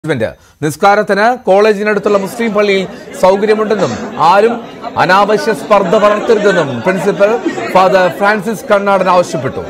നിസ്കാരത്തിന് കോളേജിനടുത്തുള്ള മുസ്ലിം പള്ളിയിൽ സൗകര്യമുണ്ടെന്നും ആരും അനാവശ്യ സ്പർദ്ധ വളർത്തരുതെന്നും പ്രിൻസിപ്പൽ ഫാദർ ഫ്രാൻസിസ് കണ്ണാടൻ ആവശ്യപ്പെട്ടു.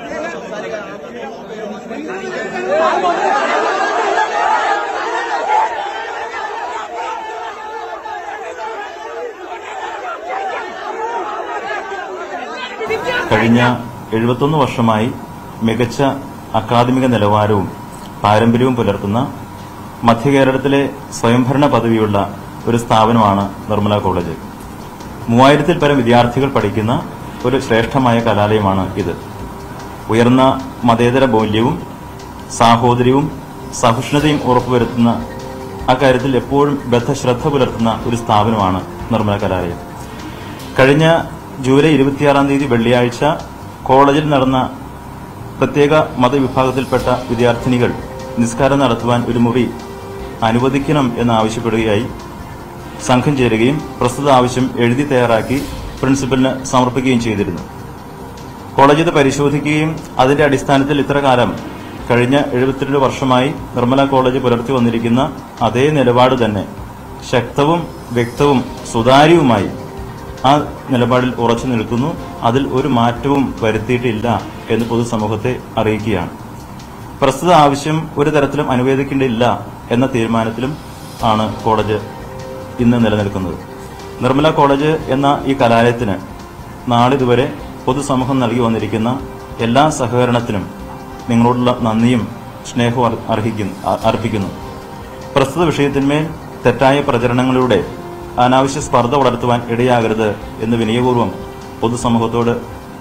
കഴിഞ്ഞ 71 വർഷമായി മികച്ച അക്കാദമിക നിലവാരവും പാരമ്പര്യവും പുലർത്തുന്ന മധ്യകേരളത്തിലെ സ്വയംഭരണ പദവിയുള്ള ഒരു സ്ഥാപനമാണ് നിർമ്മല കോളേജ്. 3000-ൽ പരം വിദ്യാർത്ഥികൾ പഠിക്കുന്ന ഒരു ശ്രേഷ്ഠമായ കലാലയമാണ് ഇത്. ഉയർന്ന മതേതര മൂല്യവും സാഹോദര്യവും സഹിഷ്ണുതയും ഉറപ്പുവരുത്തുന്ന അക്കാര്യത്തിൽ എപ്പോഴും ബദ്ധശ്രദ്ധ പുലർത്തുന്ന ഒരു സ്ഥാപനമാണ് നിർമ്മല കലാലയം. കഴിഞ്ഞ ജൂലൈ 26-ാം തീയതി വെള്ളിയാഴ്ച കോളേജിൽ നടന്ന പ്രത്യേക മതവിഭാഗത്തിൽപ്പെട്ട വിദ്യാർത്ഥിനികൾ നിസ്കാരം നടത്തുവാൻ ഒരു മുറി അനുവദിക്കണം എന്നാവശ്യപ്പെടുകയായി സംഘം ചേരുകയും പ്രസ്തുത ആവശ്യം എഴുതി തയ്യാറാക്കി പ്രിൻസിപ്പലിന് സമർപ്പിക്കുകയും ചെയ്തിരുന്നു. കോളേജ് ഇത് പരിശോധിക്കുകയും അതിന്റെ അടിസ്ഥാനത്തിൽ ഇത്രകാലം കഴിഞ്ഞ 72 വർഷമായി നിർമ്മല കോളേജ് പുലർത്തി വന്നിരിക്കുന്ന അതേ നിലപാട് തന്നെ ശക്തവും വ്യക്തവും സുതാര്യവുമായി ആ നിലപാടിൽ ഉറച്ചു നിൽക്കുന്നു. അതിൽ ഒരു മാറ്റവും വരുത്തിയിട്ടില്ല എന്ന് പൊതുസമൂഹത്തെ അറിയിക്കുകയാണ്. പ്രസ്തുത ആവശ്യം ഒരു തരത്തിലും അനുവദിക്കേണ്ടില്ല എന്ന തീരുമാനത്തിലും ആണ് കോളേജ് ഇന്ന് നിലനിൽക്കുന്നത്. നിർമ്മല കോളേജ് എന്ന ഈ കലാലയത്തിന് നാളിതുവരെ പൊതുസമൂഹം നൽകി വന്നിരിക്കുന്ന എല്ലാ സഹകരണത്തിനും നിങ്ങളോടുള്ള നന്ദിയും സ്നേഹവും അർപ്പിക്കുന്നു. പ്രസ്തുത വിഷയത്തിന്മേൽ തെറ്റായ പ്രചരണങ്ങളിലൂടെ അനാവശ്യ സ്പർദ്ധ വളർത്തുവാൻ ഇടയാകരുത് എന്ന് വിനയപൂർവ്വം പൊതുസമൂഹത്തോട്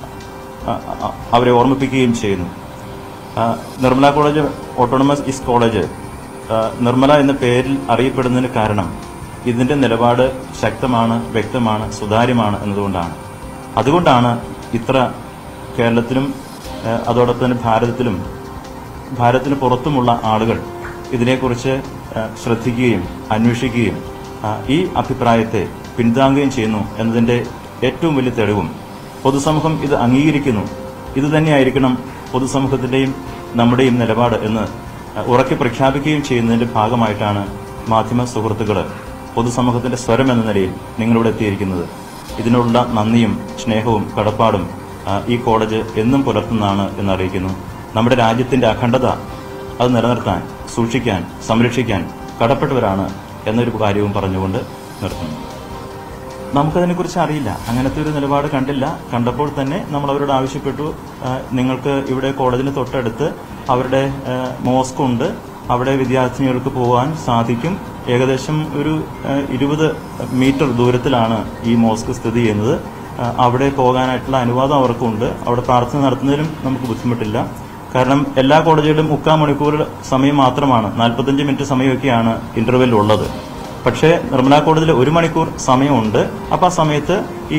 അവരെ ഓർമ്മിപ്പിക്കുകയും ചെയ്യുന്നു. Nirmala college autonomous east college Nirmala എന്ന പേരിൽ അറിയപ്പെടുന്നതിന് കാരണം ഇതിന്റെ നിലപാട് ശക്തമാണ്, വ്യക്തമാണ്, സുതാര്യമാണ് എന്നതുകൊണ്ടാണ്. അതുകൊണ്ടാണ് ഇത്ര കേരളത്തിലും അതോടൊപ്പം തന്നെ ഭാരതത്തിന് പുറത്തുമുള്ള ആളുകൾ ഇതിനെക്കുറിച്ച് ശ്രദ്ധിക്കുകയും അന്വേഷിക്കുകയും ഈ അഭിപ്രായത്തെ പിന്താങ്ങുകയും ചെയ്യുന്നു എന്നതിന്റെ ഏറ്റവും വലിയ തെളിവും പൊതുസമൂഹം ഇത് അംഗീകരിക്കുന്നു. ഇതുതന്നെയായിരിക്കണം പൊതുസമൂഹത്തിന്റെയും നമ്മുടെയും നിലപാട് എന്ന് ഉറക്കെ പ്രഖ്യാപിക്കുകയും ചെയ്യുന്നതിന്റെ ഭാഗമായിട്ടാണ് മാധ്യമ സുഹൃത്തുക്കൾ പൊതുസമൂഹത്തിന്റെ സ്വരം എന്ന നിലയിൽ നിങ്ങളിവിടെ എത്തിയിരിക്കുന്നത്. ഇതിനുള്ള നന്ദിയും സ്നേഹവും കടപ്പാടും ഈ കോളേജ് എന്നും പുലർത്തുന്നതാണ് എന്നറിയിക്കുന്നു. നമ്മുടെ രാജ്യത്തിന്റെ അഖണ്ഡത അത് നിലനിർത്താൻ, സൂക്ഷിക്കാൻ, സംരക്ഷിക്കാൻ കടപ്പെട്ടവരാണ് എന്നൊരു കാര്യവും പറഞ്ഞുകൊണ്ട് നിർത്തുന്നു. നമുക്കതിനെക്കുറിച്ച് അറിയില്ല, അങ്ങനത്തെ ഒരു നിലപാട് കണ്ടില്ല. കണ്ടപ്പോൾ തന്നെ നമ്മൾ അവരോട് ആവശ്യപ്പെട്ടു, നിങ്ങൾക്ക് ഇവിടെ കോളേജിന് തൊട്ടടുത്ത് അവരുടെ മോസ്ക് ഉണ്ട്, അവിടെ വിദ്യാർത്ഥിനികൾക്ക് പോകാൻ സാധിക്കും. ഏകദേശം ഒരു 20 മീറ്റർ ദൂരത്തിലാണ് ഈ മോസ്ക് സ്ഥിതി ചെയ്യുന്നത്. അവിടെ പോകാനായിട്ടുള്ള അനുവാദം അവർക്കുണ്ട്. അവിടെ പ്രാർത്ഥന നടത്തുന്നതിലും നമുക്ക് ബുദ്ധിമുട്ടില്ല. കാരണം എല്ലാ കോളേജുകളിലും 3/4 മണിക്കൂർ സമയം മാത്രമാണ്, 45 മിനിറ്റ് സമയമൊക്കെയാണ് ഇന്റർവെൽ ഉള്ളത്. പക്ഷേ നിർമ്മല കോളേജിൽ 1 മണിക്കൂർ സമയമുണ്ട്. അപ്പോൾ ആ സമയത്ത് ഈ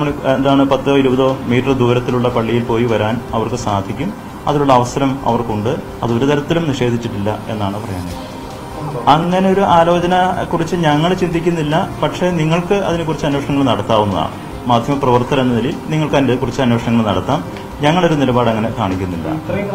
10-20 മീറ്റർ ദൂരത്തിലുള്ള പള്ളിയിൽ പോയി വരാൻ അവർക്ക് സാധിക്കും. അതിനുള്ള അവസരം അവർക്കുണ്ട്. അത് ഒരു തരത്തിലും നിഷേധിച്ചിട്ടില്ല എന്നാണ് പറയുന്നത്. അങ്ങനെ ഒരു ആലോചന കുറിച്ച് ഞങ്ങൾ ചിന്തിക്കുന്നില്ല. പക്ഷേ നിങ്ങൾക്ക് അതിനെക്കുറിച്ച് അന്വേഷണങ്ങൾ നടത്താവുന്നതാണ്. മാധ്യമപ്രവർത്തകർ എന്ന നിലയിൽ നിങ്ങൾക്ക് അതിനെക്കുറിച്ച് അന്വേഷണങ്ങൾ നടത്താം. ഞങ്ങളൊരു നിലപാട് അങ്ങനെ കാണിക്കുന്നില്ല.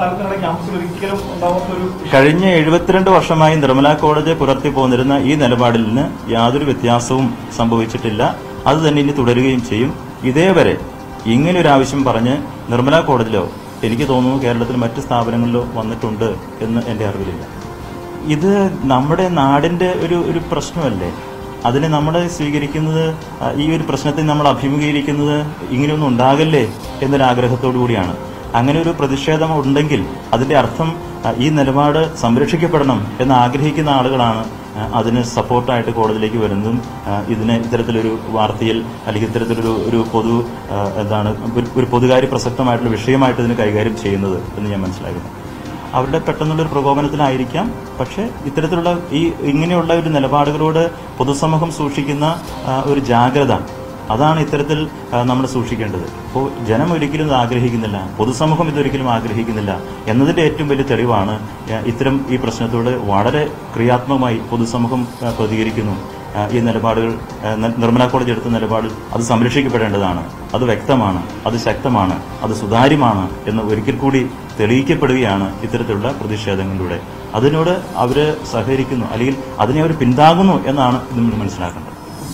കഴിഞ്ഞ 72 വർഷമായി നിർമ്മല കോളേജ് പുലർത്തി പോന്നിരുന്ന ഈ നിലപാടിൽ നിന്ന് യാതൊരു വ്യത്യാസവും സംഭവിച്ചിട്ടില്ല. അത് തന്നെ ഇനി തുടരുകയും ചെയ്യും. ഇതേവരെ ഇങ്ങനെയൊരു ആവശ്യം പറഞ്ഞ് നിർമ്മല കോളേജിലോ എനിക്ക് തോന്നുന്നു കേരളത്തിൽ മറ്റ് സ്ഥാപനങ്ങളിലോ വന്നിട്ടുണ്ട് എന്ന് എന്റെ അറിവിലില്ല. ഇത് നമ്മുടെ നാടിന്റെ ഒരു പ്രശ്നമല്ലേ? അതിനെ നമ്മൾ സ്വീകരിക്കുന്നത്, ഈ ഒരു പ്രശ്നത്തെ നമ്മൾ അഭിമുഖീകരിക്കുന്നത് ഇങ്ങനെയൊന്നും ഉണ്ടാകല്ലേ എന്നൊരാഗ്രഹത്തോടു കൂടിയാണ്. അങ്ങനെ ഒരു പ്രതിഷേധം ഉണ്ടെങ്കിൽ അതിന്റെ അർത്ഥം ഈ നിലപാട് സംരക്ഷിക്കപ്പെടണം എന്ന് ആഗ്രഹിക്കുന്ന ആളുകളാണ് അതിന് സപ്പോർട്ടായിട്ട് കോടതിയിലേക്ക് വരുന്നതും ഇത്തരത്തിലൊരു വാർത്തയിൽ അല്ലെങ്കിൽ ഇത്തരത്തിലൊരു ഒരു പൊതുകാര്യ പ്രസക്തമായിട്ടുള്ള വിഷയമായിട്ട് ഇതിന് കൈകാര്യം ചെയ്യുന്നത് എന്ന് ഞാൻ മനസ്സിലാക്കുന്നു. അവരുടെ പെട്ടെന്നുള്ളൊരു പ്രകോപനത്തിലായിരിക്കാം. പക്ഷേ ഇത്തരത്തിലുള്ള ഇങ്ങനെയുള്ള ഒരു നിലപാടുകളോട് പൊതുസമൂഹം സൂക്ഷിക്കുന്ന ഒരു ജാഗ്രത, അതാണ് ഇത്തരത്തിൽ നമ്മൾ സൂക്ഷിക്കേണ്ടത്. അപ്പോൾ ജനം ഒരിക്കലും ഇത് ആഗ്രഹിക്കുന്നില്ല, പൊതുസമൂഹം ഇതൊരിക്കലും ആഗ്രഹിക്കുന്നില്ല എന്നതിന്റെ ഏറ്റവും വലിയ തെളിവാണ് ഈ പ്രശ്നത്തോട് വളരെ ക്രിയാത്മകമായി പൊതുസമൂഹം പ്രതികരിക്കുന്നു. ഈ നിലപാടുകൾ നിർമ്മല കോളേജ് എടുത്ത നിലപാടിൽ അത് സംരക്ഷിക്കപ്പെടേണ്ടതാണ്. അത് വ്യക്തമാണ്, അത് ശക്തമാണ്, അത് സുതാര്യമാണ് എന്ന് ഒരിക്കൽ കൂടി തെളിയിക്കപ്പെടുകയാണ് ഇത്തരത്തിലുള്ള പ്രതിഷേധങ്ങളിലൂടെ. അതിനോട് അവർ സഹകരിക്കുന്നു, അല്ലെങ്കിൽ അതിനെ അവർ പിന്താങ്ങുന്നു എന്നാണ് നമ്മൾ മനസ്സിലാക്കേണ്ടത്.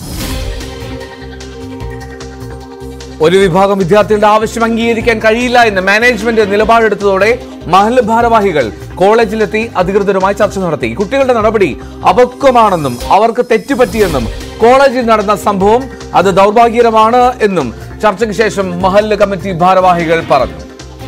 ഒരു വിഭാഗം വിദ്യാർത്ഥികളുടെ ആവശ്യം അംഗീകരിക്കാൻ കഴിയില്ല എന്ന് മാനേജ്മെന്റ് നിലപാടെടുത്തതോടെ മഹല്ല് ഭാരവാഹികൾ കോളേജിലെത്തി അധികൃതരുമായി ചർച്ച നടത്തി. കുട്ടികളുടെ നടപടി അപക്വമാണെന്നും അവർക്ക് തെറ്റുപറ്റിയെന്നും കോളേജിൽ നടന്ന സംഭവം അത് ദൗർഭാഗ്യകരമാണ് എന്നും ചർച്ചയ്ക്ക് ശേഷം മഹല്ല് കമ്മിറ്റി ഭാരവാഹികൾ പറഞ്ഞു.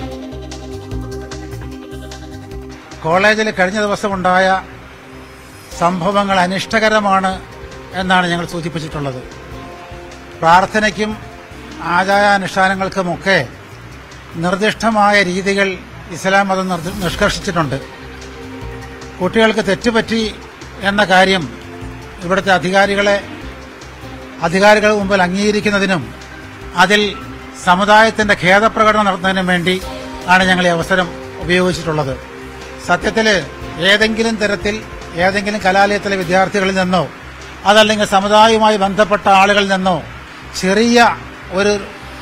കോളേജിൽ കഴിഞ്ഞ ദിവസമുണ്ടായ സംഭവങ്ങൾ അനിഷ്ടകരമാണ് എന്നാണ് ഞങ്ങൾ സൂചിപ്പിച്ചിട്ടുള്ളത്. പ്രാർത്ഥനയ്ക്കും ആചാരാനുഷ്ഠാനങ്ങൾക്കുമൊക്കെ നിർദ്ദിഷ്ടമായ രീതികൾ ഇസ്ലാം മതം നിഷ്കർഷിച്ചിട്ടുണ്ട്. കുട്ടികൾക്ക് തെറ്റുപറ്റി എന്ന കാര്യം ഇവിടുത്തെ അധികാരികൾ മുമ്പിൽ അംഗീകരിക്കുന്നതിനും അതിൽ സമുദായത്തിന്റെ ഖേദപ്രകടനം നടത്തുന്നതിനും വേണ്ടി ആണ് ഞങ്ങൾ ഈ അവസരം ഉപയോഗിച്ചിട്ടുള്ളത്. സത്യത്തിൽ ഏതെങ്കിലും തരത്തിൽ ഏതെങ്കിലും കലാലയത്തിലെ വിദ്യാർത്ഥികളിൽ നിന്നോ അതല്ലെങ്കിൽ സമുദായവുമായി ബന്ധപ്പെട്ട ആളുകളിൽ നിന്നോ ചെറിയ ഒരു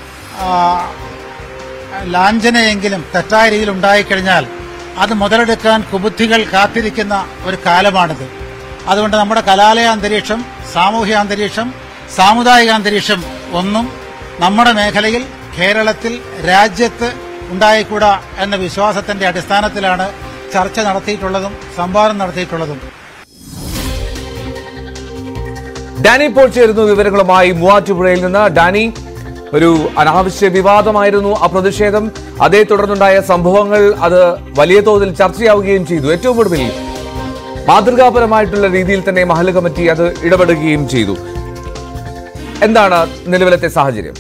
ലാഞ്ചനയെങ്കിലും തെറ്റായ രീതിയിൽ ഉണ്ടായിക്കഴിഞ്ഞാൽ അത് മുതലെടുക്കാൻ കുബുദ്ധികൾ കാത്തിരിക്കുന്ന ഒരു കാലമാണിത്. അതുകൊണ്ട് നമ്മുടെ കലാലയ അന്തരീക്ഷം, സാമൂഹ്യ അന്തരീക്ഷം, സാമുദായിക അന്തരീക്ഷം ഒന്നും നമ്മുടെ മേഖലയിൽ, കേരളത്തിൽ, രാജ്യത്ത് ഉണ്ടായിക്കൂടാ എന്ന വിശ്വാസത്തിന്റെ അടിസ്ഥാനത്തിലാണ് ചർച്ച നടത്തിയിട്ടുള്ളതും സംവാദം നടത്തിയിട്ടുള്ളതും. ഡാനി ഇപ്പോൾ ചേരുന്നു വിവരങ്ങളുമായി മൂവാറ്റുപുഴയിൽ നിന്ന്. ഡാനി, ഒരു അനാവശ്യ വിവാദമായിരുന്നു ആ പ്രതിഷേധം. അതേ തുടർന്നുണ്ടായ സംഭവങ്ങൾ അത് വലിയ തോതിൽ ചർച്ചയാവുകയും ചെയ്തു. ഏറ്റവും ഒടുവിൽ മാതൃകാപരമായിട്ടുള്ള രീതിയിൽ തന്നെ മഹല്ല് കമ്മിറ്റി അത് ഇടപെടുകയും ചെയ്തു. എന്താണ് നിലവിലത്തെ സാഹചര്യം?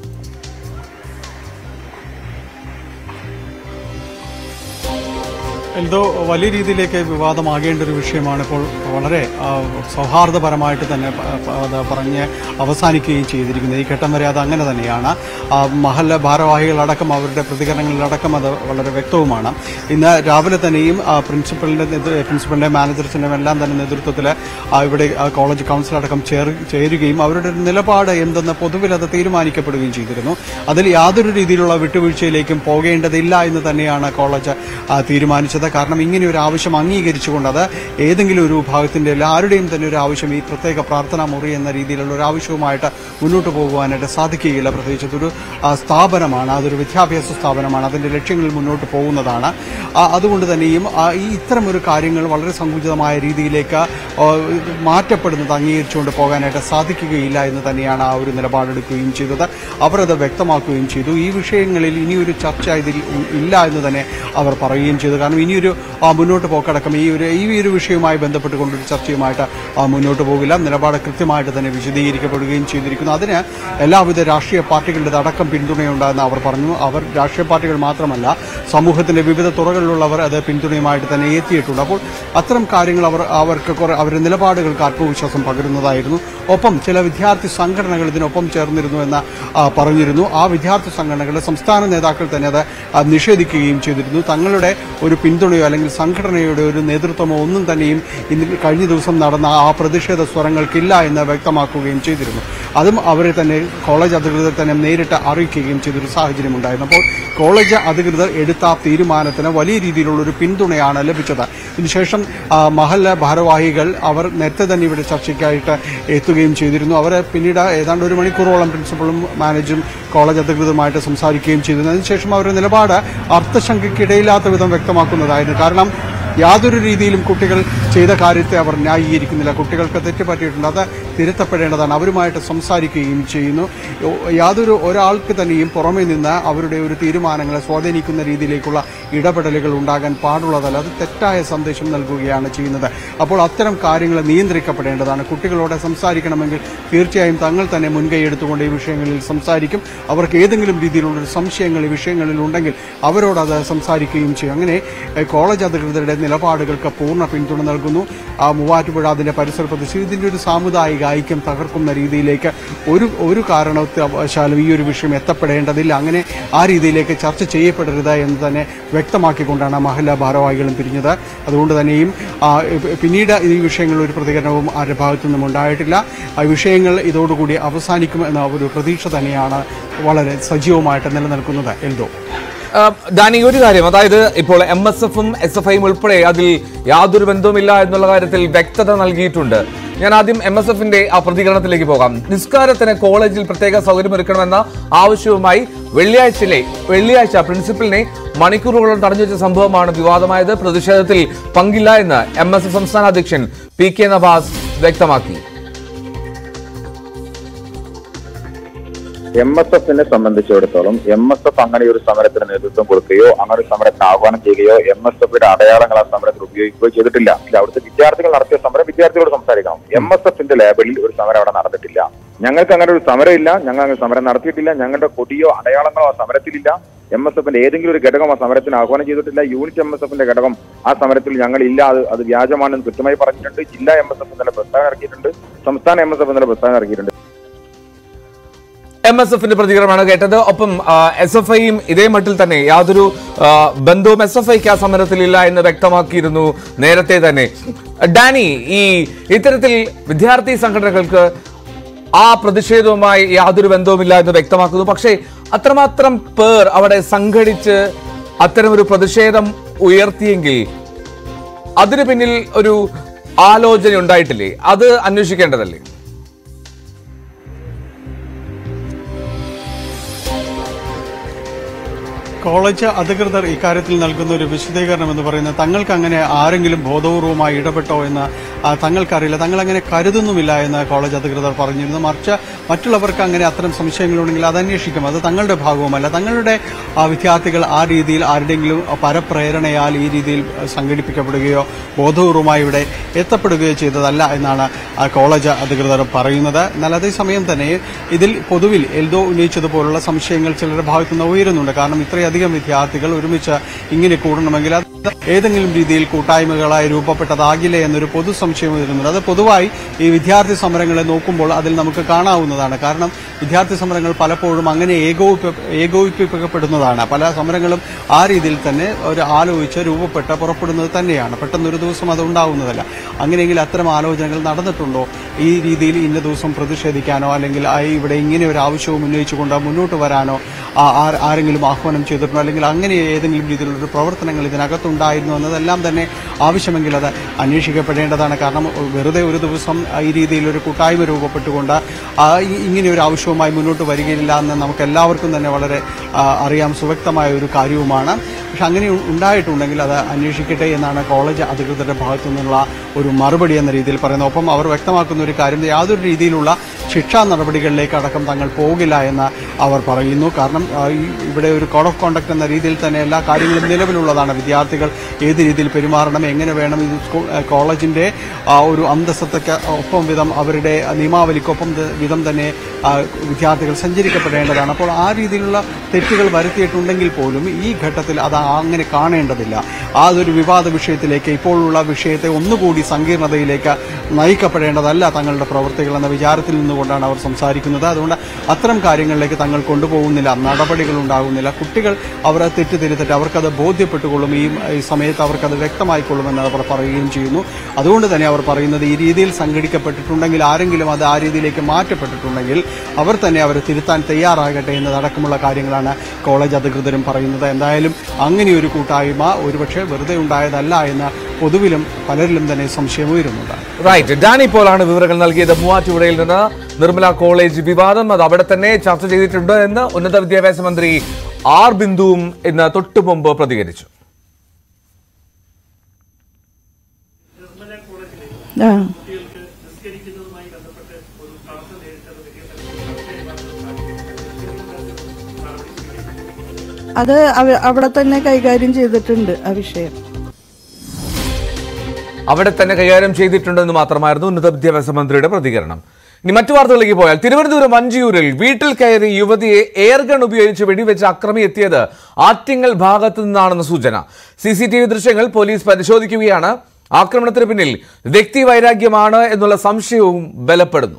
എന്തോ വലിയ രീതിയിലേക്ക് വിവാദമാകേണ്ട ഒരു വിഷയമാണ്. ഇപ്പോൾ വളരെ സൗഹാർദ്ദപരമായിട്ട് തന്നെ പറഞ്ഞ് അവസാനിക്കുകയും ചെയ്തിരിക്കുന്നത്. ഈ ഘട്ടം വരെ അത് അങ്ങനെ തന്നെയാണ്. മഹല്ല് ഭാരവാഹികളടക്കം അവരുടെ പ്രതികരണങ്ങളിലടക്കം അത് വളരെ വ്യക്തവുമാണ്. ഇന്ന് രാവിലെ തന്നെയും പ്രിൻസിപ്പലിന്റെ മാനേജർസിന്റെ എല്ലാം തന്നെ നേതൃത്വത്തിൽ ഇവിടെ കോളേജ് കൗൺസിലടക്കം ചേരുകയും അവരുടെ നിലപാട് എന്തെന്ന് പൊതുവിൽ അത് തീരുമാനിക്കപ്പെടുകയും ചെയ്തിരുന്നു. അതിൽ യാതൊരു രീതിയിലുള്ള വിട്ടുവീഴ്ചയിലേക്കും പോകേണ്ടതില്ല എന്ന് തന്നെയാണ് കോളേജ് തീരുമാനിച്ചത്. കാരണം ഇങ്ങനെ ഒരു ആവശ്യം അംഗീകരിച്ചുകൊണ്ട് അത് ഏതെങ്കിലും ഒരു വിഭാഗത്തിന്റെ ആരുടെയും തന്നെ ഒരു ആവശ്യം ഈ പ്രത്യേക പ്രാർത്ഥനാ മുറി എന്ന രീതിയിലുള്ള ഒരു ആവശ്യവുമായിട്ട് മുന്നോട്ട് പോകുവാനായിട്ട് സാധിക്കുകയില്ല. പ്രത്യേകിച്ച് അതൊരു സ്ഥാപനമാണ്, അതൊരു വിദ്യാഭ്യാസ സ്ഥാപനമാണ്, അതിന്റെ ലക്ഷ്യങ്ങളിൽ മുന്നോട്ട് പോകുന്നതാണ്. അതുകൊണ്ട് തന്നെയും ഈ ഇത്തരമൊരു കാര്യങ്ങൾ വളരെ സങ്കുചിതമായ രീതിയിലേക്ക് മാറ്റപ്പെടുന്നത് അംഗീകരിച്ചുകൊണ്ട് പോകാനായിട്ട് സാധിക്കുകയില്ല എന്ന് തന്നെയാണ് ആ ഒരു നിലപാടെടുക്കുകയും ചെയ്തത്. അവർ അത് വ്യക്തമാക്കുകയും ചെയ്തു. ഈ വിഷയങ്ങളിൽ ഇനിയൊരു ചർച്ച ഇതിൽ ഇല്ല എന്ന് തന്നെ അവർ പറയുകയും ചെയ്തു. കാരണം ഇനിയൊരു മുന്നോട്ട് പോക്കടക്കം ഈ ഒരു വിഷയവുമായി ബന്ധപ്പെട്ടുകൊണ്ടൊരു ചർച്ചയുമായിട്ട് മുന്നോട്ട് പോകില്ല. നിലപാട് കൃത്യമായിട്ട് തന്നെ വിശദീകരിക്കപ്പെടുകയും ചെയ്തിരിക്കുന്നു. അതിന് എല്ലാവിധ രാഷ്ട്രീയ പാർട്ടികളുടെ അടക്കം പിന്തുണയുണ്ടായെന്ന് അവർ പറഞ്ഞു. അവർ രാഷ്ട്രീയ പാർട്ടികൾ മാത്രമല്ല, സമൂഹത്തിന്റെ വിവിധ തുറകളിലുള്ളവർ അത് പിന്തുണയുമായിട്ട് തന്നെ എത്തിയിട്ടുണ്ട്. അപ്പോൾ അത്തരം കാര്യങ്ങൾ അവരുടെ നിലപാടുകൾക്ക് ആത്മവിശ്വാസം പകരുന്നതായിരുന്നു. ഒപ്പം ചില വിദ്യാർത്ഥി സംഘടനകൾ ഇതിനൊപ്പം ചേർന്നിരുന്നു എന്ന് പറഞ്ഞിരുന്നു. ആ വിദ്യാർത്ഥി സംഘടനകളുടെ സംസ്ഥാന നേതാക്കൾ തന്നെ അത് നിഷേധിക്കുകയും ചെയ്തിരുന്നു. തങ്ങളുടെ ഒരു പിന്തുണയോ അല്ലെങ്കിൽ സംഘടനയുടെ ഒരു നേതൃത്വമോ ഒന്നും തന്നെയും ഇന്ന് കഴിഞ്ഞ ദിവസം നടന്ന ആ പ്രതിഷേധ സ്വരങ്ങൾക്കില്ല എന്ന് വ്യക്തമാക്കുകയും ചെയ്തിരുന്നു. അതും അവരെ തന്നെ കോളേജ് അധികൃതർ തന്നെ നേരിട്ട് അറിയിക്കുകയും ചെയ്തൊരു സാഹചര്യം ഉണ്ടായിരുന്നു. അപ്പോൾ കോളേജ് അധികൃതർ എടുത്ത തീരുമാനത്തിന് വലിയ രീതിയിലുള്ളൊരു പിന്തുണയാണ് ലഭിച്ചത്. ഇതിനുശേഷം മഹല്ല് ഭാരവാഹികൾ അവർ നേരത്തെ തന്നെ ഇവിടെ ചർച്ചയ്ക്കായിട്ട് എത്തുകയും ചെയ്തിരുന്നു. അവർ പിന്നീട് ഏതാണ്ട് ഒരു മണിക്കൂറോളം പ്രിൻസിപ്പളും മാനേജും കോളേജ് അധികൃതരുമായിട്ട് സംസാരിക്കുകയും ചെയ്തിരുന്നു. അതിനുശേഷം അവരുടെ നിലപാട് അർത്ഥശങ്കയ്ക്കിടയില്ലാത്ത വിധം വ്യക്തമാക്കുന്നതായിരുന്നു. കാരണം യാതൊരു രീതിയിലും കുട്ടികൾ ചെയ്ത കാര്യത്തെ അവർ ന്യായീകരിക്കുന്നില്ല. കുട്ടികൾക്ക് തെറ്റുപറ്റിയിട്ടുണ്ട്, അത് തിരുത്തപ്പെടേണ്ടതാണ്. അവരുമായിട്ട് സംസാരിക്കുകയും ചെയ്യുന്നു. ഒരാൾക്ക് തന്നെയും പുറമെ നിന്ന് അവരുടെ ഒരു തീരുമാനങ്ങളെ സ്വാധീനിക്കുന്ന രീതിയിലേക്കുള്ള ഇടപെടലുകൾ ഉണ്ടാകാൻ പാടുള്ളതല്ല. അത് തെറ്റായ സന്ദേശം നൽകുകയാണ് ചെയ്യുന്നത്. അപ്പോൾ അത്തരം കാര്യങ്ങൾ നിയന്ത്രിക്കപ്പെടേണ്ടതാണ്. കുട്ടികളോട് സംസാരിക്കണമെങ്കിൽ തീർച്ചയായും തങ്ങൾ തന്നെ മുൻകൈ എടുത്തുകൊണ്ട് ഈ വിഷയങ്ങളിൽ സംസാരിക്കും. അവർക്ക് ഏതെങ്കിലും രീതിയിലുള്ളൊരു സംശയങ്ങൾ ഈ വിഷയങ്ങളിൽ ഉണ്ടെങ്കിൽ അവരോട് അത് സംസാരിക്കുകയും ചെയ്യും. അങ്ങനെ കോളേജ് അധികൃതരുടെ നിലപാടുകൾക്ക് പൂർണ്ണ പിന്തുണ നൽകുന്നു. മൂവാറ്റുപുഴ അതിന്റെ പരിസര പ്രദേശം ഇതിന്റെ ഒരു സാമുദായിക ഐക്യം തകർക്കുന്ന രീതിയിലേക്ക് ഒരു കാരണവശാലും ഈ ഒരു വിഷയം എത്തപ്പെടേണ്ടതില്ല, അങ്ങനെ ആ രീതിയിലേക്ക് ചർച്ച ചെയ്യപ്പെടരുത് എന്ന് തന്നെ വ്യക്തമാക്കിക്കൊണ്ടാണ് മഹല്ല ഭാരവാഹികളും പിരിഞ്ഞത്. അതുകൊണ്ട് തന്നെയും പിന്നീട് ഈ വിഷയങ്ങളിൽ ഒരു പ്രതികരണവും ആരുടെ ഭാഗത്തു നിന്നും ഉണ്ടായിട്ടില്ല. ആ വിഷയങ്ങൾ ഇതോടുകൂടി അവസാനിക്കുമെന്ന ഒരു പ്രതീക്ഷ തന്നെയാണ് വളരെ സജീവമായിട്ട് നിലനിൽക്കുന്നത്. എൽദോ, ഡാനി, ഒരു കാര്യം, അതായത് ഇപ്പോൾ MSFും SFIയും ഉൾപ്പെടെ അതിൽ യാതൊരു ബന്ധവുമില്ല എന്നുള്ള കാര്യത്തിൽ വ്യക്തത നൽകിയിട്ടുണ്ട്. ഞാൻ ആദ്യം MSFന്റെ ആ പ്രതികരണത്തിലേക്ക് പോകാം. നിസ്കാരത്തിന് കോളേജിൽ പ്രത്യേക സൗകര്യമൊരുക്കണമെന്ന ആവശ്യവുമായി വെള്ളിയാഴ്ച പ്രിൻസിപ്പലിനെ മണിക്കൂറുകളോളം തടഞ്ഞു വെച്ച സംഭവമാണ് വിവാദമായത്. പ്രതിഷേധത്തിൽ പങ്കില്ല എന്ന് MSF സംസ്ഥാന അധ്യക്ഷൻ PK നവാസ് വ്യക്തമാക്കി. MSFനെ സംബന്ധിച്ചിടത്തോളം MSF അങ്ങനെ ഒരു സമരത്തിന് നേതൃത്വം കൊടുക്കുകയോ അങ്ങനെ ഒരു സമരത്തിന് ആഹ്വാനം ചെയ്യുകയോ MSFയുടെ അടയാളങ്ങൾ ആ സമരത്തിൽ ഉപയോഗിക്കുകയോ ചെയ്തിട്ടില്ല. അവിടുത്തെ വിദ്യാർത്ഥികൾ നടത്തിയ സമരം വിദ്യാർത്ഥികളോട് സംസാരിക്കണം. MSFന്റെ ലേബലിൽ ഒരു സമരം അവിടെ നടന്നിട്ടില്ല. ഞങ്ങൾക്ക് അങ്ങനെ ഒരു സമരമില്ല, ഞങ്ങൾ അങ്ങനെ സമരം നടത്തിയിട്ടില്ല, ഞങ്ങളുടെ കൊടിയോ അടയാളങ്ങളോ ആ സമരത്തിലില്ല. MSFന്റെ ഏതെങ്കിലും ഒരു ഘടകം ആ സമരത്തിന് ആഹ്വാനം ചെയ്തിട്ടില്ല. യൂണിറ്റ് MSFന്റെ ഘടകം ആ സമരത്തിൽ ഞങ്ങളില്ല, അത് വ്യാജമാണെന്ന് കൃത്യമായി പറഞ്ഞിട്ടുണ്ട്. ജില്ലാ MSF ഇന്നലെ പ്രസ്താവന ഇറക്കിയിട്ടുണ്ട്, സംസ്ഥാന MSF ഇന്നലെ പ്രസ്താവന ഇറക്കിയിട്ടുണ്ട്. MSFന്റെ പ്രതികരണമാണ് കേട്ടത്. ഒപ്പം SFIയും ഇതേ മട്ടിൽ തന്നെ യാതൊരു ബന്ധവും SFIക്ക് ആ സമരത്തിലില്ല എന്ന് വ്യക്തമാക്കിയിരുന്നു നേരത്തെ തന്നെ. ഡാനി, ഈ ഇത്തരത്തിൽ വിദ്യാർത്ഥി സംഘടനകൾക്ക് ആ പ്രതിഷേധവുമായി യാതൊരു ബന്ധവുമില്ല എന്ന് വ്യക്തമാക്കുന്നു. പക്ഷേ അത്രമാത്രം പേർ അവിടെ സംഘടിച്ച് അത്തരമൊരു പ്രതിഷേധം ഉയർത്തിയെങ്കിൽ അതിനു പിന്നിൽ ഒരു ആലോചന ഉണ്ടായിട്ടില്ലേ? അത് അന്വേഷിക്കേണ്ടതല്ലേ? കോളേജ് അധികൃതർ ഇക്കാര്യത്തിൽ നൽകുന്ന ഒരു വിശദീകരണം എന്ന് പറയുന്നത് തങ്ങൾക്ക് അങ്ങനെ ആരെങ്കിലും ബോധപൂർവമായി ഇടപെട്ടോ എന്ന് തങ്ങൾക്കറിയില്ല, തങ്ങൾ അങ്ങനെ കരുതുന്നുമില്ല എന്ന് കോളേജ് അധികൃതർ പറഞ്ഞിരുന്നു. മറിച്ച് മറ്റുള്ളവർക്ക് അങ്ങനെ അത്തരം സംശയങ്ങളുണ്ടെങ്കിൽ അത് അന്വേഷിക്കും, അത് തങ്ങളുടെ ഭാഗവുമല്ല. തങ്ങളുടെ വിദ്യാർത്ഥികൾ ആ രീതിയിൽ ആരുടെയെങ്കിലും പരപ്രേരണയാൽ ഈ രീതിയിൽ സംഘടിപ്പിക്കപ്പെടുകയോ ബോധപൂർവമായി ഇവിടെ എത്തപ്പെടുകയോ ചെയ്തതല്ല എന്നാണ് കോളേജ് അധികൃതർ പറയുന്നത്. എന്നാൽ അതേസമയം തന്നെ ഇതിൽ പൊതുവിൽ എൽദോ ഉന്നയിച്ചതുപോലുള്ള സംശയങ്ങൾ ചിലരുടെ ഭാഗത്തുനിന്ന് ഉയരുന്നുണ്ട്. കാരണം ഇത്രയധികം വിദ്യാർത്ഥികൾ ഒരുമിച്ച് ഇങ്ങനെ കൂടണമെങ്കിൽ അത് ഏതെങ്കിലും രീതിയിൽ കൂട്ടായ്മകളായി രൂപപ്പെട്ടതാകില്ലേ എന്നൊരു പൊതു സംശയം വരുന്നുണ്ട്. അത് പൊതുവായി ഈ വിദ്യാർത്ഥി സമരങ്ങളെ നോക്കുമ്പോൾ അതിൽ നമുക്ക് കാണാവുന്നതാണ്. കാരണം വിദ്യാർത്ഥി സമരങ്ങൾ പലപ്പോഴും അങ്ങനെ ഏകോപിപ്പിക്കപ്പെടുന്നതാണ്. പല സമരങ്ങളും ആ രീതിയിൽ തന്നെ ഒരു ആലോചിച്ച് രൂപപ്പെട്ട് പുറപ്പെടുന്നത് തന്നെയാണ്. പെട്ടെന്നൊരു ദിവസം അത് ഉണ്ടാവുന്നതല്ല. അങ്ങനെയെങ്കിൽ അത്തരം ആലോചനകൾ നടന്നിട്ടുണ്ടോ? ഈ രീതിയിൽ ഇന്ന ദിവസം പ്രതിഷേധിക്കാനോ അല്ലെങ്കിൽ ഇവിടെ ഇങ്ങനെ ഒരു ആവശ്യവും ഉന്നയിച്ചുകൊണ്ട് മുന്നോട്ട് വരാനോ ആരെങ്കിലും ആഹ്വാനം ചെയ്തിട്ടുണ്ടോ? അല്ലെങ്കിൽ അങ്ങനെ ഏതെങ്കിലും രീതിയിലുള്ള പ്രവർത്തനങ്ങൾ ഇതിനകത്തുണ്ടായിരുന്നു എന്നതെല്ലാം തന്നെ ആവശ്യമെങ്കിൽ അത് അന്വേഷിക്കപ്പെടേണ്ടതാണ്. കാരണം വെറുതെ ഒരു ദിവസം ഈ രീതിയിലൊരു കൂട്ടായ്മ രൂപപ്പെട്ടുകൊണ്ട് ഇങ്ങനെ ഒരു ആവശ്യവുമായി മുന്നോട്ട് വരികയില്ല എന്ന് നമുക്ക് എല്ലാവർക്കും തന്നെ വളരെ അറിയാം, സുവ്യക്തമായ ഒരു കാര്യവുമാണ്. പക്ഷെ അങ്ങനെ ഉണ്ടായിട്ടുണ്ടെങ്കിൽ അത് അന്വേഷിക്കട്ടെ എന്നാണ് കോളേജ് അധികൃതരുടെ ഭാഗത്തു നിന്നുള്ള ഒരു മറുപടി എന്ന രീതിയിൽ പറയുന്നത്. ഒപ്പം അവർ വ്യക്തമാക്കുന്ന ഒരു കാര്യം, യാതൊരു രീതിയിലുള്ള ശിക്ഷാ നടപടികളിലേക്ക് അടക്കം തങ്ങൾ പോകില്ല എന്ന് അവർ പറയുന്നു. കാരണം ഇവിടെ ഒരു കോഡ് ഓഫ് കോണ്ടക്ട് എന്ന രീതിയിൽ തന്നെ എല്ലാ കാര്യങ്ങളും നിലവിലുള്ളതാണ്. വിദ്യാർത്ഥികൾ ഏത് രീതിയിൽ പെരുമാറണം, എങ്ങനെ വേണം, ഇത് കോളേജിന്റെ ഒരു അന്തസ്സത്തൊക്കെ ഒപ്പം വിധം അവരുടെ നിയമാവലിക്കൊപ്പം വിധം തന്നെ വിദ്യാർത്ഥികൾ സഞ്ചരിക്കപ്പെടേണ്ടതാണ്. അപ്പോൾ ആ രീതിയിലുള്ള തെറ്റുകൾ വരുത്തിയിട്ടുണ്ടെങ്കിൽ പോലും ഈ ഘട്ടത്തിൽ അത് അങ്ങനെ കാണേണ്ടതില്ല. അതൊരു വിവാദ വിഷയത്തിലേക്ക്, ഇപ്പോഴുള്ള വിഷയത്തെ ഒന്നുകൂടി സങ്കീർണതയിലേക്ക് നയിക്കപ്പെടേണ്ടതല്ല തങ്ങളുടെ പ്രവൃത്തികൾ എന്ന വിചാരത്തിൽ നിന്നുകൊണ്ടാണ് അവർ സംസാരിക്കുന്നത്. അതുകൊണ്ട് അത്തരം കാര്യങ്ങളിലേക്ക് തങ്ങൾ കൊണ്ടുപോകുന്നില്ല, നടപടികൾ ഉണ്ടാകുന്നില്ല. കുട്ടികൾ അവർ തെറ്റ് തിരുത്തിട്ട് അവർക്കത് ബോധ്യപ്പെട്ടുകൊള്ളും, ഈ സമയത്ത് അവർക്കത് വ്യക്തമായിക്കൊള്ളുമെന്ന് അവർ പറയുകയും ചെയ്യുന്നു. അതുകൊണ്ട് തന്നെ അവർ പറയുന്നത് ഈ രീതിയിൽ സംഘടിക്കപ്പെട്ടിട്ടുണ്ടെങ്കിൽ, ആരെങ്കിലും അത് ആ രീതിയിലേക്ക് മാറ്റപ്പെട്ടിട്ടുണ്ടെങ്കിൽ അവർ തന്നെ അവരെ തിരുത്താൻ തയ്യാറാകട്ടെ എന്നതടക്കമുള്ള കാര്യങ്ങളാണ് കോളേജ് അധികൃതരും പറയുന്നത്. എന്തായാലും അങ്ങനെയൊരു കൂട്ടായ്മ ഒരുപക്ഷെ വെറുതെ ഉണ്ടായതല്ല എന്ന് പൊതുവിലും പലരിലും തന്നെ സംശയം ഉയരുന്നുണ്ട്. റൈറ്റ്, ഡാനി പോലാണ് വിവരങ്ങൾ നൽകിയത്. മൂവാറ്റുപുഴയിൽ നിന്ന് നിർമ്മല കോളേജ് വിവാദം അത് അവിടെ തന്നെ ചർച്ച ചെയ്തിട്ടുണ്ട് എന്ന് ഉന്നത വിദ്യാഭ്യാസ മന്ത്രി ആർ ബിന്ദുവും ഇന്ന് തൊട്ടു മുമ്പ് പ്രതികരിച്ചു. അത് അവിടെ തന്നെ കൈകാര്യം ചെയ്തിട്ടുണ്ട്. ആ വിഷയം അവിടെ തന്നെ കൈകാര്യം ചെയ്തിട്ടുണ്ടെന്ന് മാത്രമായിരുന്നു ഉന്നത വിദ്യാഭ്യാസ മന്ത്രിയുടെ പ്രതികരണം. ഇനി മറ്റു വാർത്തകളിലേക്ക് പോയാൽ തിരുവനന്തപുരം വഞ്ചിയൂരിൽ വീട്ടിൽ കയറി യുവതിയെ എയർഗൺ ഉപയോഗിച്ച് വെടിവെച്ച അക്രമി എത്തിയത് ആറ്റിങ്ങൽ ഭാഗത്തു നിന്നാണെന്ന് സൂചന. CCTV ദൃശ്യങ്ങൾ പോലീസ് പരിശോധിക്കുകയാണ്. ആക്രമണത്തിന് പിന്നിൽ വ്യക്തിവൈരാഗ്യമാണ് എന്നുള്ള സംശയവും ബലപ്പെടുന്നു.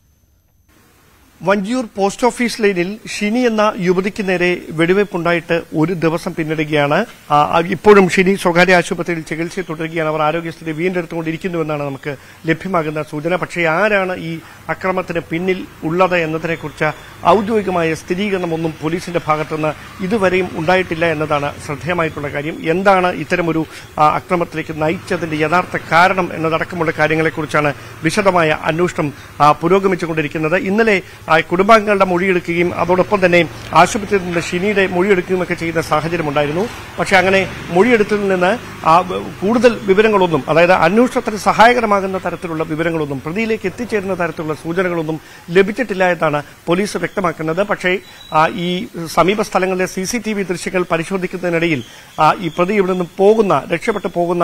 വഞ്ചിയൂർ പോസ്റ്റ് ഓഫീസ് ലൈനിൽ ഷിനി എന്ന യുവതിക്ക് നേരെ വെടിവയ്പുണ്ടായിട്ട് ഒരു ദിവസം പിന്നിടുകയാണ്. ഇപ്പോഴും ഷിനി സ്വകാര്യ ആശുപത്രിയിൽ ചികിത്സ തുടരുകയാണ്. അവർ ആരോഗ്യസ്ഥിതി വീണ്ടെടുത്തുകൊണ്ടിരിക്കുന്നുവെന്നാണ് നമുക്ക് ലഭ്യമാകുന്ന സൂചന. പക്ഷേ ആരാണ് ഈ അക്രമത്തിന് പിന്നിൽ ഉള്ളത് എന്നതിനെക്കുറിച്ച് ഔദ്യോഗികമായ സ്ഥിരീകരണമൊന്നും പോലീസിന്റെ ഭാഗത്തുനിന്ന് ഇതുവരെയും ഉണ്ടായിട്ടില്ല എന്നതാണ് ശ്രദ്ധേയമായിട്ടുള്ള കാര്യം. എന്താണ് ഇത്തരമൊരു അക്രമത്തിലേക്ക് നയിച്ചതിന്റെ യഥാർത്ഥ കാരണം എന്നതടക്കമുള്ള കാര്യങ്ങളെക്കുറിച്ചാണ് വിശദമായ അന്വേഷണം പുരോഗമിച്ചുകൊണ്ടിരിക്കുന്നത്. ഇന്നലെ കുടുംബാംഗങ്ങളുടെ മൊഴിയെടുക്കുകയും അതോടൊപ്പം തന്നെ ആശുപത്രിയിൽ നിന്ന് ഷിനിയുടെ മൊഴിയെടുക്കുകയും ഒക്കെ ചെയ്യുന്ന സാഹചര്യമുണ്ടായിരുന്നു. പക്ഷെ അങ്ങനെ മൊഴിയെടുത്തതിൽ നിന്ന് കൂടുതൽ വിവരങ്ങളൊന്നും, അതായത് അന്വേഷണത്തിന് സഹായകരമാകുന്ന തരത്തിലുള്ള വിവരങ്ങളൊന്നും, പ്രതിയിലേക്ക് എത്തിച്ചേരുന്ന തരത്തിലുള്ള സൂചനകളൊന്നും ലഭിച്ചിട്ടില്ല എന്നാണ് പോലീസ് വ്യക്തമാക്കുന്നത്. പക്ഷേ ഈ സമീപ സ്ഥലങ്ങളിലെ CCTV ദൃശ്യങ്ങൾ പരിശോധിക്കുന്നതിനിടയിൽ ഈ പ്രതി ഇവിടെ നിന്ന് രക്ഷപ്പെട്ടു പോകുന്ന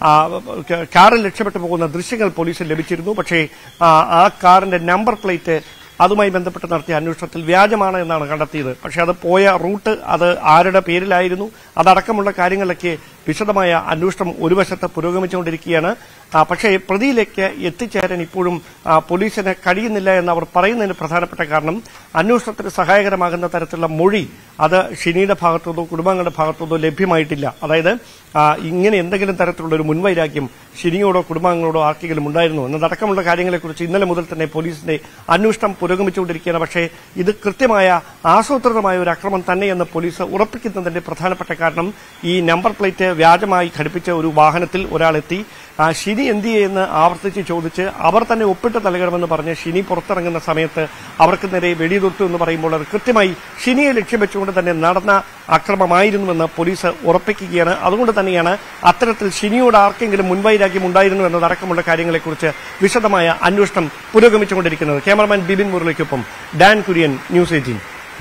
കാറിൽ രക്ഷപ്പെട്ടു പോകുന്ന ദൃശ്യങ്ങൾ പോലീസിന് ലഭിച്ചിരുന്നു. പക്ഷേ ആ കാറിന്റെ നമ്പർ പ്ലേറ്റ് അതുമായി ബന്ധപ്പെട്ട് നടത്തിയ അന്വേഷണത്തിൽ വ്യാജമാണ് എന്നാണ് കണ്ടെത്തിയത്. പക്ഷെ അത് പോയ റൂട്ട് അത് ആരുടെ പേരിലായിരുന്നു, അതടക്കമുള്ള കാര്യങ്ങളിലൊക്കെ വിശദമായ അന്വേഷണം ഒരു വശത്ത് പുരോഗമിച്ചുകൊണ്ടിരിക്കുകയാണ്. പക്ഷേ പ്രതിയിലേക്ക് എത്തിച്ചേരാൻ ഇപ്പോഴും പോലീസിന് കഴിയുന്നില്ല എന്ന് അവർ പറയുന്നതിന് പ്രധാനപ്പെട്ട കാരണം അന്വേഷണത്തിന് സഹായകരമാകുന്ന തരത്തിലുള്ള മൊഴി അത് ഷിനിയുടെ ഭാഗത്തുനിന്നോ കുടുംബാംഗങ്ങളുടെ ഭാഗത്തുനിന്നോ ലഭ്യമായിട്ടില്ല. അതായത് ഇങ്ങനെ എന്തെങ്കിലും തരത്തിലുള്ള ഒരു മുൻവൈരാഗ്യം ഷിനിയോടോ കുടുംബാംഗങ്ങളോടോ ആർക്കെങ്കിലും ഉണ്ടായിരുന്നു എന്നതടക്കമുള്ള കാര്യങ്ങളെക്കുറിച്ച് ഇന്നലെ മുതൽ തന്നെ പോലീസിന്റെ അന്വേഷണം പുരോഗമിച്ചുകൊണ്ടിരിക്കുകയാണ്. പക്ഷേ ഇത് കൃത്യമായ ആസൂത്രിതമായ ഒരു അക്രമം തന്നെയെന്ന് പോലീസ് ഉറപ്പിക്കുന്നതിന്റെ പ്രധാനപ്പെട്ട കാരണം ഈ നമ്പർ പ്ലേറ്റ് വ്യാജമായി ഘടിപ്പിച്ച ഒരു വാഹനത്തിൽ ഒരാളെത്തി ഷിനി എന്തിയെന്ന് ആവർത്തിച്ച് ചോദിച്ച് അവർ തന്നെ ഒപ്പിട്ട് നൽകണമെന്ന് പറഞ്ഞ് ഷിനി പുറത്തിറങ്ങുന്ന സമയത്ത് അവർക്ക് നേരെ വെടിതൊട്ടു എന്ന് പറയുമ്പോൾ അത് കൃത്യമായി ഷിനിയെ ലക്ഷ്യം വെച്ചുകൊണ്ട് തന്നെ നടന്ന അക്രമമായിരുന്നുവെന്ന് പോലീസ് ഉറപ്പിക്കുകയാണ്. അതുകൊണ്ട് തന്നെയാണ് അത്തരത്തിൽ ഷിനിയോട് ആർക്കെങ്കിലും മുൻവൈരാഗ്യം ഉണ്ടായിരുന്നു എന്നതടക്കമുള്ള കാര്യങ്ങളെക്കുറിച്ച് വിശദമായ അന്വേഷണം പുരോഗമിച്ചുകൊണ്ടിരിക്കുന്നത്. ക്യാമറമാൻ ബിബിൻ മുരളിക്കൊപ്പം ഡാൻ കുര്യൻ, ന്യൂസ് 18.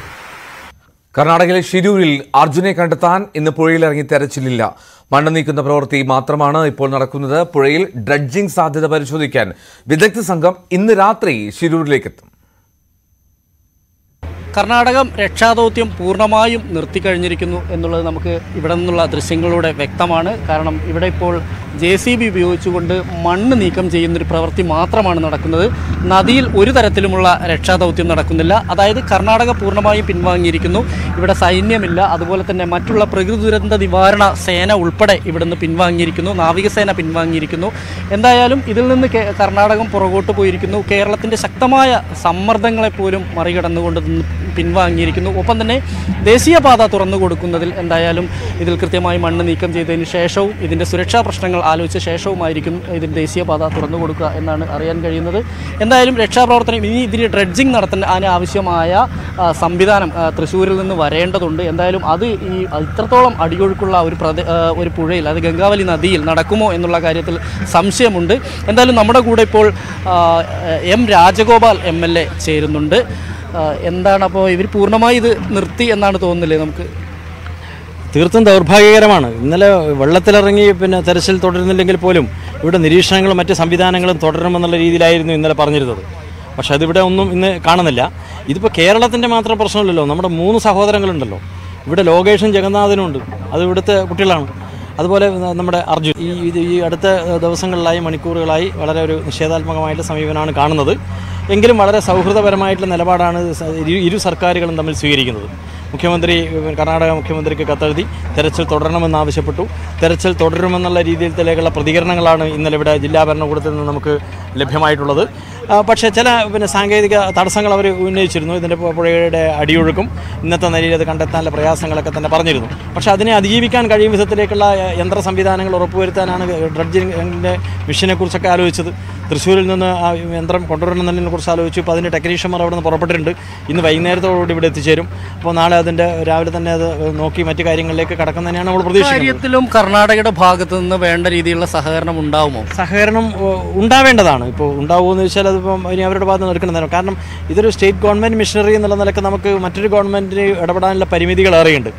കർണാടകയിലെ ഷിരൂരിൽ അർജുനെ കണ്ടെത്താൻ ഇന്ന് പുഴയിലിറങ്ങി തെരച്ചിലില്ല. മണ്ണ് നീക്കുന്ന പ്രവൃത്തി മാത്രമാണ് ഇപ്പോൾ നടക്കുന്നത്. പുഴയിൽ ഡ്രഡ്ജിംഗ് സാധ്യത പരിശോധിക്കാൻ വിദഗ്ധ സംഘം ഇന്ന് രാത്രി ഷിരൂരിലേക്കെത്തും. കർണാടകം രക്ഷാദൗത്യം പൂർണ്ണമായും നിർത്തിക്കഴിഞ്ഞിരിക്കുന്നു എന്നുള്ളത് നമുക്ക് ഇവിടെ നിന്നുള്ള ദൃശ്യങ്ങളിലൂടെ വ്യക്തമാണ്. കാരണം ഇവിടെ ഇപ്പോൾ JCB ഉപയോഗിച്ചുകൊണ്ട് മണ്ണ് നീക്കം ചെയ്യുന്നൊരു പ്രവൃത്തി മാത്രമാണ് നടക്കുന്നത്. നദിയിൽ ഒരു തരത്തിലുമുള്ള രക്ഷാദൗത്യം നടക്കുന്നില്ല. അതായത് കർണാടക പൂർണ്ണമായും പിൻവാങ്ങിയിരിക്കുന്നു. ഇവിടെ സൈന്യമില്ല, അതുപോലെ തന്നെ മറ്റുള്ള പ്രകൃതി ദുരന്ത നിവാരണ സേന ഉൾപ്പെടെ ഇവിടുന്ന് പിൻവാങ്ങിയിരിക്കുന്നു, നാവികസേന പിൻവാങ്ങിയിരിക്കുന്നു. എന്തായാലും ഇതിൽ നിന്ന് കർണാടകം പുറകോട്ട് പോയിരിക്കുന്നു. കേരളത്തിൻ്റെ ശക്തമായ സമ്മർദ്ദങ്ങളെപ്പോലും മറികടന്നുകൊണ്ട് പിൻവാങ്ങിയിരിക്കുന്നു. ഒപ്പം തന്നെ ദേശീയപാത തുറന്നു കൊടുക്കുന്നതിൽ എന്തായാലും ഇതിൽ കൃത്യമായി മണ്ണ് നീക്കം ചെയ്തതിന് ശേഷവും ഇതിൻ്റെ സുരക്ഷാ പ്രശ്നങ്ങൾ ആലോചിച്ച ശേഷവുമായിരിക്കും ഇതിന് ദേശീയപാത തുറന്നു കൊടുക്കുക എന്നാണ് അറിയാൻ കഴിയുന്നത്. എന്തായാലും രക്ഷാപ്രവർത്തനം ഇനി ഇതിന് ഡ്രഡ്ജിംഗ് നടത്താൻ ആവശ്യമായ സംവിധാനം തൃശ്ശൂരിൽ നിന്ന് വരേണ്ടതുണ്ട്. എന്തായാലും അത് ഇത്രത്തോളം അടിയൊഴുക്കുള്ള ഒരു പുഴയിൽ, അത് ഗംഗാവലി നദിയിൽ നടക്കുമോ എന്നുള്ള കാര്യത്തിൽ സംശയമുണ്ട്. എന്തായാലും നമ്മുടെ കൂടെ ഇപ്പോൾ M. രാജഗോപാൽ MLA ചേരുന്നുണ്ട്. എന്താണ് അപ്പോൾ ഇവർ പൂർണ്ണമായി ഇത് നിർത്തി എന്നാണ് തോന്നുന്നില്ലേ നമുക്ക്? തീർത്തും ദൗർഭാഗ്യകരമാണ്. ഇന്നലെ വെള്ളത്തിലിറങ്ങി തെരച്ചിൽ തുടരുന്നില്ലെങ്കിൽ പോലും ഇവിടെ നിരീക്ഷണങ്ങളും മറ്റ് സംവിധാനങ്ങളും തുടരണമെന്നുള്ള രീതിയിലായിരുന്നു ഇന്നലെ പറഞ്ഞിരുന്നത്. പക്ഷെ അതിവിടെ ഒന്നും ഇന്ന് കാണുന്നില്ല. ഇതിപ്പോൾ കേരളത്തിൻ്റെ മാത്രം പ്രശ്നമല്ലല്ലോ, നമ്മുടെ 3 സഹോദരങ്ങളുണ്ടല്ലോ. ഇവിടെ ലോകേഷും ജഗന്നാഥനും ഉണ്ട്, അത് ഇവിടുത്തെ കുട്ടികളാണ്. അതുപോലെ നമ്മുടെ അർജുൻ ഈ അടുത്ത ദിവസങ്ങളിലായി മണിക്കൂറുകളായി വളരെ ഒരു നിഷേധാത്മകമായിട്ടുള്ള സമീപനമാണ് കാണുന്നത്. എങ്കിലും വളരെ സൗഹൃദപരമായിട്ടുള്ള നിലപാടാണ് ഇരു സർക്കാരുകളും തമ്മിൽ സ്വീകരിക്കുന്നത്. കർണാടക മുഖ്യമന്ത്രിക്ക് കത്തെഴുതി തെരച്ചിൽ തുടരണമെന്നാവശ്യപ്പെട്ടു. തെരച്ചിൽ തുടരുമെന്നുള്ള രീതിയിലേക്കുള്ള പ്രതികരണങ്ങളാണ് ഇന്നലെ ഇവിടെ ജില്ലാ ഭരണകൂടത്തിൽ നിന്ന് നമുക്ക് ലഭ്യമായിട്ടുള്ളത്. പക്ഷേ ചില സാങ്കേതിക തടസ്സങ്ങൾ അവർ ഉന്നയിച്ചിരുന്നു. ഇതിൻ്റെ പുഴയുടെ അടിയൊഴുക്കും ഇന്നത്തെ നിലയിൽ അത് കണ്ടെത്താനുള്ള പ്രയാസങ്ങളൊക്കെ തന്നെ പറഞ്ഞിരുന്നു. പക്ഷേ അതിനെ അതിജീവിക്കാൻ കഴിയും വിധത്തിലേക്കുള്ള യന്ത്ര സംവിധാനങ്ങൾ ഉറപ്പുവരുത്താനാണ് ഡ്രഡ്ജിങ്ങിൻ്റെ മിഷനെക്കുറിച്ചൊക്കെ ആലോചിച്ചത്. തൃശ്ശൂരിൽ നിന്ന് ആ യന്ത്രം കൊണ്ടുവരണമെന്നതിനെ കുറിച്ച് ആലോചിച്ചു. ഇപ്പോൾ അതിൻ്റെ ടെക്നീഷ്യന്മാർ അവിടെ നിന്ന് പുറപ്പെട്ടിട്ടുണ്ട്. ഇന്ന് വൈകുന്നേരത്തോടുകൂടി ഇവിടെ എത്തിച്ചേരും. അപ്പോൾ നാളെ അതിൻ്റെ രാവിലെ തന്നെ അത് നോക്കി മറ്റു കാര്യങ്ങളിലേക്ക് കടക്കുന്നതന്നെയാണ് നമ്മൾ പ്രതീക്ഷിക്കുന്നത്. കാര്യത്തിലും കർണാടകയുടെ ഭാഗത്തു നിന്ന് വേണ്ട രീതിയിലുള്ള സഹകരണം ഉണ്ടാവുമോ? സഹകരണം ഉണ്ടാവേണ്ടതാണ്. ഇപ്പോൾ ഉണ്ടാവുമെന്ന് വെച്ചാൽ അതിപ്പം ഇനി അവരുടെ ഭാഗത്ത് നിന്ന് എടുക്കണം. കാരണം ഇതൊരു സ്റ്റേറ്റ് ഗവൺമെൻറ് മിഷനറി എന്നുള്ള നിലക്ക് നമുക്ക് മറ്റൊരു ഗവൺമെൻറ്റിന് ഇടപെടാനുള്ള പരിമിതികൾ ഏറെയുണ്ട്.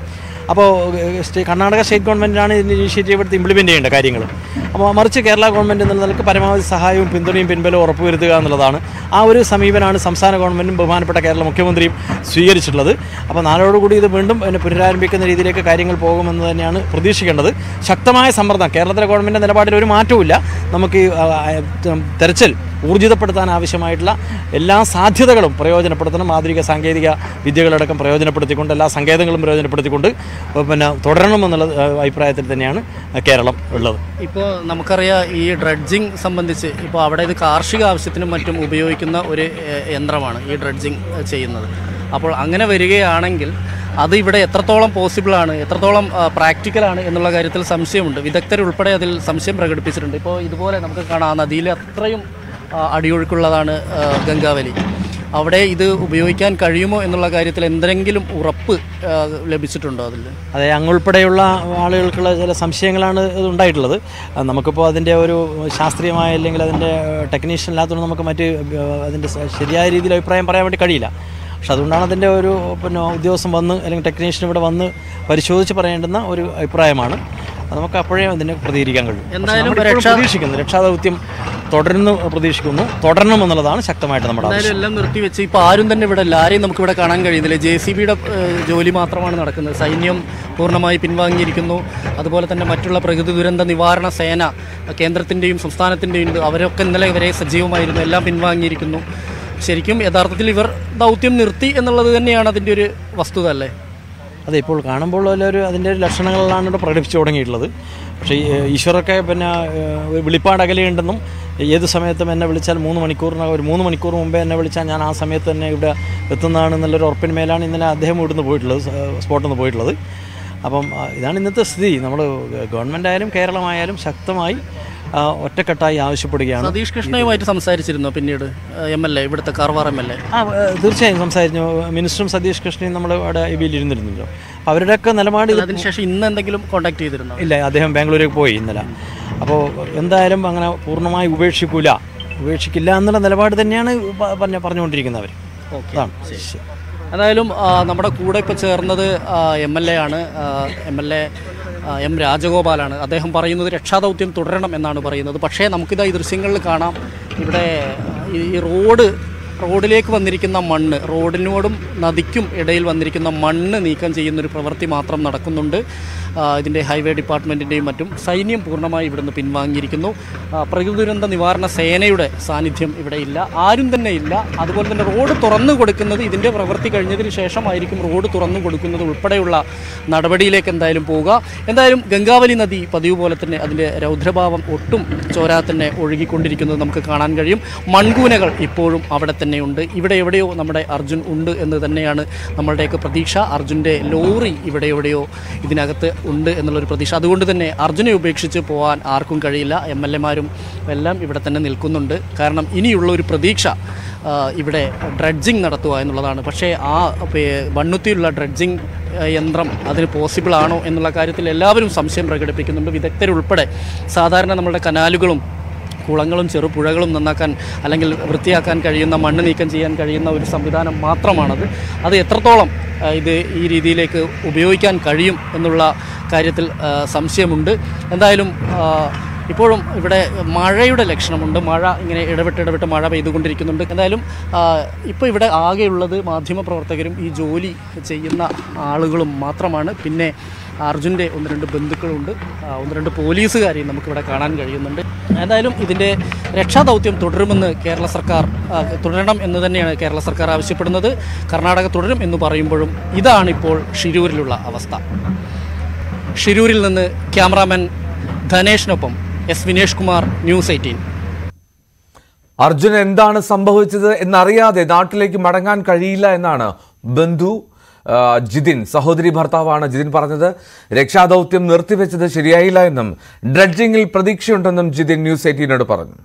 അപ്പോൾ കർണാടക സ്റ്റേറ്റ് ഗവൺമെൻറ്റാണ് ഇതിൻ്റെ ഇനീഷ്യേറ്റീവ് എടുത്ത് ഇംപ്ലിമെൻറ്റ് ചെയ്യേണ്ട കാര്യങ്ങൾ. അപ്പോൾ മറിച്ച് കേരള ഗവൺമെൻറ് എന്നുള്ള നിലക്ക് പരമാവധി സഹായവും പിന്തുണയും പിൻബലവും ഉറപ്പുവരുത്തുക എന്നുള്ളതാണ്. ആ ഒരു സമീപനമാണ് സംസ്ഥാന ഗവൺമെൻറ്റും ബഹുമാനപ്പെട്ട കേരള മുഖ്യമന്ത്രിയും സ്വീകരിച്ചിട്ടുള്ളത്. അപ്പോൾ നാളോടുകൂടി ഇത് വീണ്ടും പുനരാരംഭിക്കുന്ന രീതിയിലേക്ക് കാര്യങ്ങൾ പോകുമെന്ന് തന്നെയാണ് പ്രതീക്ഷിക്കേണ്ടത്. ശക്തമായ സമ്മർദ്ദം കേരളത്തിലെ ഗവൺമെൻറ് നിലപാടിൽ ഒരു മാറ്റവുമില്ല. നമുക്ക് തെരച്ചിൽ ഊർജിതപ്പെടുത്താൻ ആവശ്യമായിട്ടുള്ള എല്ലാ സാധ്യതകളും പ്രയോജനപ്പെടുത്തണം. ആധുനിക സാങ്കേതിക വിദ്യകളടക്കം പ്രയോജനപ്പെടുത്തിക്കൊണ്ട് എല്ലാ സങ്കേതങ്ങളും പ്രയോജനപ്പെടുത്തിക്കൊണ്ട് തുടരണമെന്നുള്ള അഭിപ്രായത്തിൽ തന്നെയാണ് കേരളം ഉള്ളത്. ഇപ്പോൾ നമുക്കറിയാം ഈ ഡ്രഡ്ജിങ് സംബന്ധിച്ച് ഇപ്പോൾ അവിടെ ഇത് കാർഷിക ആവശ്യത്തിനും മറ്റും ഉപയോഗിക്കുന്ന ഒരു യന്ത്രമാണ് ഈ ഡ്രഡ്ജിങ് ചെയ്യുന്നത്. അപ്പോൾ അങ്ങനെ വരികയാണെങ്കിൽ അത് ഇവിടെ എത്രത്തോളം പോസിബിളാണ്, എത്രത്തോളം പ്രാക്ടിക്കലാണ് എന്നുള്ള കാര്യത്തിൽ സംശയമുണ്ട്. വിദഗ്ധരുൾപ്പെടെ അതിൽ സംശയം പ്രകടിപ്പിച്ചിട്ടുണ്ട്. ഇപ്പോൾ ഇതുപോലെ നമുക്ക് കാണാം നദിയിൽ അത്രയും അടിയൊഴുക്കുള്ളതാണ് ഗംഗാവലി. അവിടെ ഇത് ഉപയോഗിക്കാൻ കഴിയുമോ എന്നുള്ള കാര്യത്തിൽ എന്തെങ്കിലും ഉറപ്പ് ലഭിച്ചിട്ടുണ്ടോ അതിൽ? അതെ, അങ്ങുൾപ്പെടെയുള്ള ആളുകൾക്കുള്ള ചില സംശയങ്ങളാണ് ഇതുണ്ടായിട്ടുള്ളത്. നമുക്കിപ്പോൾ അതിൻ്റെ ഒരു ശാസ്ത്രീയമായ അല്ലെങ്കിൽ അതിൻ്റെ ടെക്നീഷ്യൻ ഇല്ലാത്തതുകൊണ്ട് നമുക്ക് മറ്റ് അതിൻ്റെ ശരിയായ രീതിയിൽ അഭിപ്രായം പറയാൻ വേണ്ടി കഴിയില്ല. പക്ഷെ അതുകൊണ്ടാണ് അതിൻ്റെ ഒരു ഉദ്യോഗസ്ഥൻ വന്ന് അല്ലെങ്കിൽ ടെക്നീഷ്യൻ ഇവിടെ വന്ന് പരിശോധിച്ച് പറയേണ്ടുന്ന ഒരു അഭിപ്രായമാണ്. അത് നമുക്ക് അപ്പോഴേ അതിനെ പ്രതികരിക്കാൻ കഴിയും. എന്തായാലും പ്രതീക്ഷിക്കുന്നു രക്ഷാദൗത്യം തുടരണമെന്നുള്ളതാണ് ശക്തമായിട്ട് നമ്മുടെ എന്തായാലും എല്ലാം നിർത്തിവെച്ച് ഇപ്പോൾ ആരും തന്നെ ഇവിടെ ആരെയും നമുക്കിവിടെ കാണാൻ കഴിയുന്നില്ല. JCBയുടെ ജോലി മാത്രമാണ് നടക്കുന്നത്. സൈന്യം പൂർണ്ണമായി പിൻവാങ്ങിയിരിക്കുന്നു. അതുപോലെ തന്നെ മറ്റുള്ള പ്രകൃതി ദുരന്ത നിവാരണ സേന കേന്ദ്രത്തിൻ്റെയും സംസ്ഥാനത്തിൻ്റെയും അവരൊക്കെ ഇന്നലെ വരെ സജീവമായിരുന്നു, എല്ലാം പിൻവാങ്ങിയിരിക്കുന്നു. ശരിക്കും യഥാർത്ഥത്തിൽ ഇവർ ദൗത്യം നിർത്തി എന്നുള്ളത് തന്നെയാണ് അതിൻ്റെ ഒരു വസ്തുത അല്ലേ? അതെ, ഇപ്പോൾ കാണുമ്പോൾ അതിൻ്റെ ഒരു ലക്ഷണങ്ങളിലാണ് ഇവിടെ പ്രകടിപ്പിച്ചു തുടങ്ങിയിട്ടുള്ളത്. പക്ഷേ ഈശ്വരൊക്കെ വിളിപ്പാട് അകലെയുണ്ടെന്നും ഏത് സമയത്തും എന്നെ വിളിച്ചാൽ 3 മണിക്കൂർ മുമ്പേ എന്നെ വിളിച്ചാൽ ഞാൻ ആ സമയത്ത് തന്നെ ഇവിടെ എത്തുന്നതാണെന്നുള്ളൊരു ഉറപ്പിന്മേലാണ് ഇന്നലെ അദ്ദേഹം ഇവിടുന്ന് പോയിട്ടുള്ളത്, സ്പോട്ടിൽ നിന്ന് പോയിട്ടുള്ളത്. അപ്പം ഇതാണ് ഇന്നത്തെ സ്ഥിതി. നമ്മൾ ഗവൺമെൻറ് ആയാലും കേരളമായാലും ശക്തമായി ഒറ്റക്കെട്ടായി ആവശ്യപ്പെടുകയാണ്. സതീഷ് കൃഷ്ണയുമായിട്ട് സംസാരിച്ചിരുന്നു പിന്നീട് MLA, ഇവിടുത്തെ കാർവാർ MLA? തീർച്ചയായും സംസാരിച്ചു. മിനിസ്റ്ററും സതീഷ് കൃഷ്ണയും നമ്മൾ അവിടെ ഇവയിൽ ഇരുന്നിരുന്നല്ലോ. അവരുടെയൊക്കെ നിലപാട് അതിനുശേഷം ഇന്ന് എന്തെങ്കിലും കോൺടാക്ട് ചെയ്തിരുന്നു? ഇല്ല, അദ്ദേഹം ബാംഗ്ലൂരേക്ക് പോയി ഇന്നലെ. അപ്പോൾ എന്തായാലും അങ്ങനെ പൂർണ്ണമായി ഉപേക്ഷിക്കില്ല എന്നുള്ള നിലപാട് തന്നെയാണ് പറഞ്ഞുകൊണ്ടിരിക്കുന്നവർ. എന്തായാലും നമ്മുടെ കൂടെ ഇപ്പോൾ ചേർന്നത് MLA ആണ്, MLA M രാജഗോപാലാണ്. അദ്ദേഹം പറയുന്നത് രക്ഷാദൗത്യം തുടരണം എന്നാണ് പറയുന്നത്. പക്ഷേ നമുക്കിതാ ഈ ദൃശ്യങ്ങളിൽ കാണാം, ഇവിടെ ഈ റോഡിലേക്ക് വന്നിരിക്കുന്ന മണ്ണ്, റോഡിനോടും നദിക്കും ഇടയിൽ വന്നിരിക്കുന്ന മണ്ണ് നീക്കം ചെയ്യുന്നൊരു പ്രവൃത്തി മാത്രം നടക്കുന്നുണ്ട്. ഇതിൻ്റെ ഹൈവേ ഡിപ്പാർട്ട്മെൻറ്റിൻ്റെയും മറ്റും സൈന്യം പൂർണ്ണമായി ഇവിടുന്ന് പിൻവാങ്ങിയിരിക്കുന്നു. പ്രകൃതി ദുരന്ത നിവാരണ സേനയുടെ സാന്നിധ്യം ഇവിടെ ഇല്ല, ആരും തന്നെ ഇല്ല. അതുപോലെ തന്നെ റോഡ് തുറന്നു കൊടുക്കുന്നത് ഇതിൻ്റെ പ്രവൃത്തി കഴിഞ്ഞതിന് ശേഷമായിരിക്കും റോഡ് തുറന്നു കൊടുക്കുന്നത് ഉൾപ്പെടെയുള്ള നടപടിയിലേക്ക് എന്തായാലും പോവുക. എന്തായാലും ഗംഗാവലി നദി പതിവ് പോലെ തന്നെ അതിൻ്റെ രൗദ്രഭാവം ഒട്ടും ചോരാതെ തന്നെ ഒഴുകിക്കൊണ്ടിരിക്കുന്നത് നമുക്ക് കാണാൻ കഴിയും. മൺകൂനകൾ ഇപ്പോഴും അവിടെ തന്നെയുണ്ട്. ഇവിടെ എവിടെയോ നമ്മുടെ അർജുൻ ഉണ്ട് എന്ന് തന്നെയാണ് നമ്മളുടെയൊക്കെ പ്രതീക്ഷ. അർജുൻ്റെ ലോറി ഇവിടെ എവിടെയോ ഇതിനകത്ത് ഉണ്ട് എന്നുള്ളൊരു പ്രതീക്ഷ. അതുകൊണ്ട് തന്നെ അർജുനെ ഉപേക്ഷിച്ച് പോകാൻ ആർക്കും കഴിയില്ല. MLA-മാരും എല്ലാം ഇവിടെ തന്നെ നിൽക്കുന്നുണ്ട്. കാരണം ഇനിയുള്ള ഒരു പ്രതീക്ഷ ഇവിടെ ഡ്രഡ്ജിങ് നടത്തുക എന്നുള്ളതാണ്. പക്ഷേ ആ വണ്ണുത്തിയുള്ള ഡ്രഡ്ജിങ് യന്ത്രം അതിന് പോസിബിൾ ആണോ എന്നുള്ള കാര്യത്തിൽ എല്ലാവരും സംശയം പ്രകടിപ്പിക്കുന്നുണ്ട്, വിദഗ്ധരുൾപ്പെടെ. സാധാരണ നമ്മളുടെ കനാലുകളും കുളങ്ങളും ചെറുപുഴകളും നന്നാക്കാൻ അല്ലെങ്കിൽ വൃത്തിയാക്കാൻ കഴിയുന്ന, മണ്ണ് നീക്കം ചെയ്യാൻ കഴിയുന്ന ഒരു സംവിധാനം മാത്രമാണത്. അത് എത്രത്തോളം ഇത് ഈ രീതിയിലേക്ക് ഉപയോഗിക്കാൻ കഴിയും എന്നുള്ള കാര്യത്തിൽ സംശയമുണ്ട്. എന്തായാലും ഇപ്പോഴും ഇവിടെ മഴയുടെ ലക്ഷണമുണ്ട്. മഴ ഇങ്ങനെ ഇടവിട്ട് മഴ പെയ്തുകൊണ്ടിരിക്കുന്നുണ്ട്. എന്തായാലും ഇപ്പോൾ ഇവിടെ ആകെയുള്ളത് മാധ്യമപ്രവർത്തകരും ഈ ജോലി ചെയ്യുന്ന ആളുകളും മാത്രമാണ്. പിന്നെ അർജുൻ്റെ 1-2 ബന്ധുക്കളുണ്ട്, 1-2 പോലീസുകാരെയും നമുക്കിവിടെ കാണാൻ കഴിയുന്നുണ്ട്. എന്തായാലും ഇതിൻ്റെ രക്ഷാദൗത്യം തുടരുമെന്ന് കേരള സർക്കാർ തുടരണം എന്ന് തന്നെയാണ് കേരള സർക്കാർ ആവശ്യപ്പെടുന്നത്. കർണാടക തുടരും എന്ന് പറയുമ്പോഴും ഇതാണിപ്പോൾ ഷിരൂരിലുള്ള അവസ്ഥ. ഷിരൂരിൽ നിന്ന് ക്യാമറാമാൻ ധനേഷിനൊപ്പം എസ് വിനേഷ് കുമാർ, News 18. അർജുൻ എന്താണ് സംഭവിച്ചത് എന്നറിയാതെ നാട്ടിലേക്ക് മടങ്ങാൻ കഴിയില്ല എന്നാണ് ബന്ധു ജിതിൻ, സഹോദരി ഭർത്താവാണ് ജിതിൻ പറഞ്ഞത്. രക്ഷാദൗത്യം നിർത്തിവെച്ചത് ശരിയായില്ല എന്നും ഡ്രഡ്ജിംഗിൽ പ്രതീക്ഷയുണ്ടെന്നും ജിതിൻ News 18 പറഞ്ഞു.